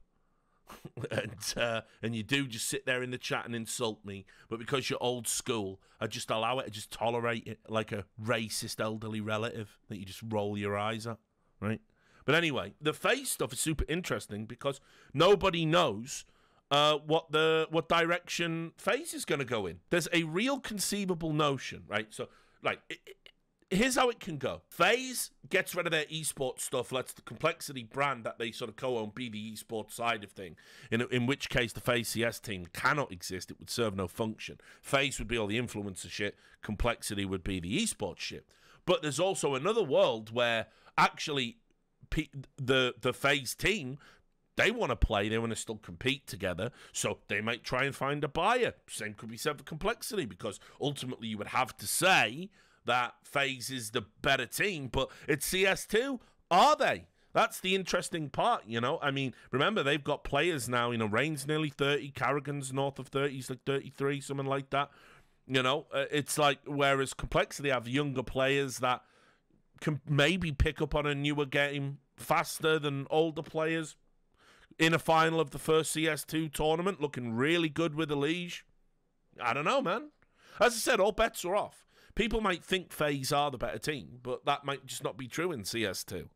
Speaker 1: and uh, and you do just sit there in the chat and insult me, but because you're old school, I just allow it, I just tolerate it like a racist elderly relative that you just roll your eyes at, right? But anyway, the FaZe stuff is super interesting because nobody knows Uh, what the what direction FaZe is going to go in. There's a real conceivable notion, right? So, like, it, it, here's how it can go. FaZe gets rid of their esports stuff, lets the Complexity brand that they sort of co-own be the esports side of thing, in, in which case the FaZe C S team cannot exist. It would serve no function. FaZe would be all the influencer shit. Complexity would be the esports shit. But there's also another world where actually P the, the FaZe team, they want to play, they want to still compete together, so they might try and find a buyer. Same could be said for Complexity, because ultimately you would have to say that FaZe is the better team, but it's C S two, are they? That's the interesting part, you know? I mean, remember, they've got players now, you know, Rain's nearly thirty, Carrigan's north of thirty, he's like thirty-three, something like that. You know, uh, it's like, whereas Complexity have younger players that can maybe pick up on a newer game faster than older players. In a final of the first C S two tournament, looking really good with the Liege. I don't know, man. As I said, all bets are off. People might think FaZe are the better team, but that might just not be true in C S two.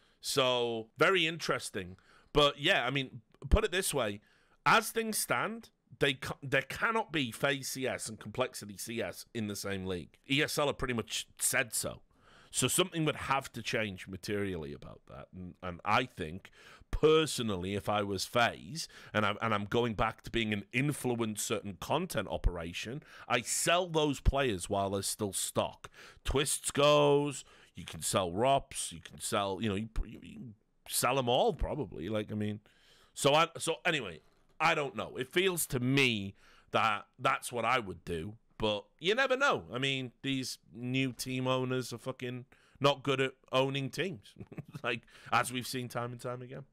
Speaker 1: So, very interesting. But yeah, I mean, put it this way. As things stand, they ca there cannot be FaZe C S and Complexity C S in the same league. E S L have pretty much said so. So something would have to change materially about that. And, and I think, personally, if I was FaZe, and I'm, and I'm going back to being an influencer and content operation, I sell those players while there's still stock. Twists goes, you can sell Rops, you can sell, you know, you, you can sell them all probably. Like, I mean, so, I, so anyway, I don't know. It feels to me that that's what I would do. But you never know. I mean, these new team owners are fucking not good at owning teams. Like, as we've seen time and time again.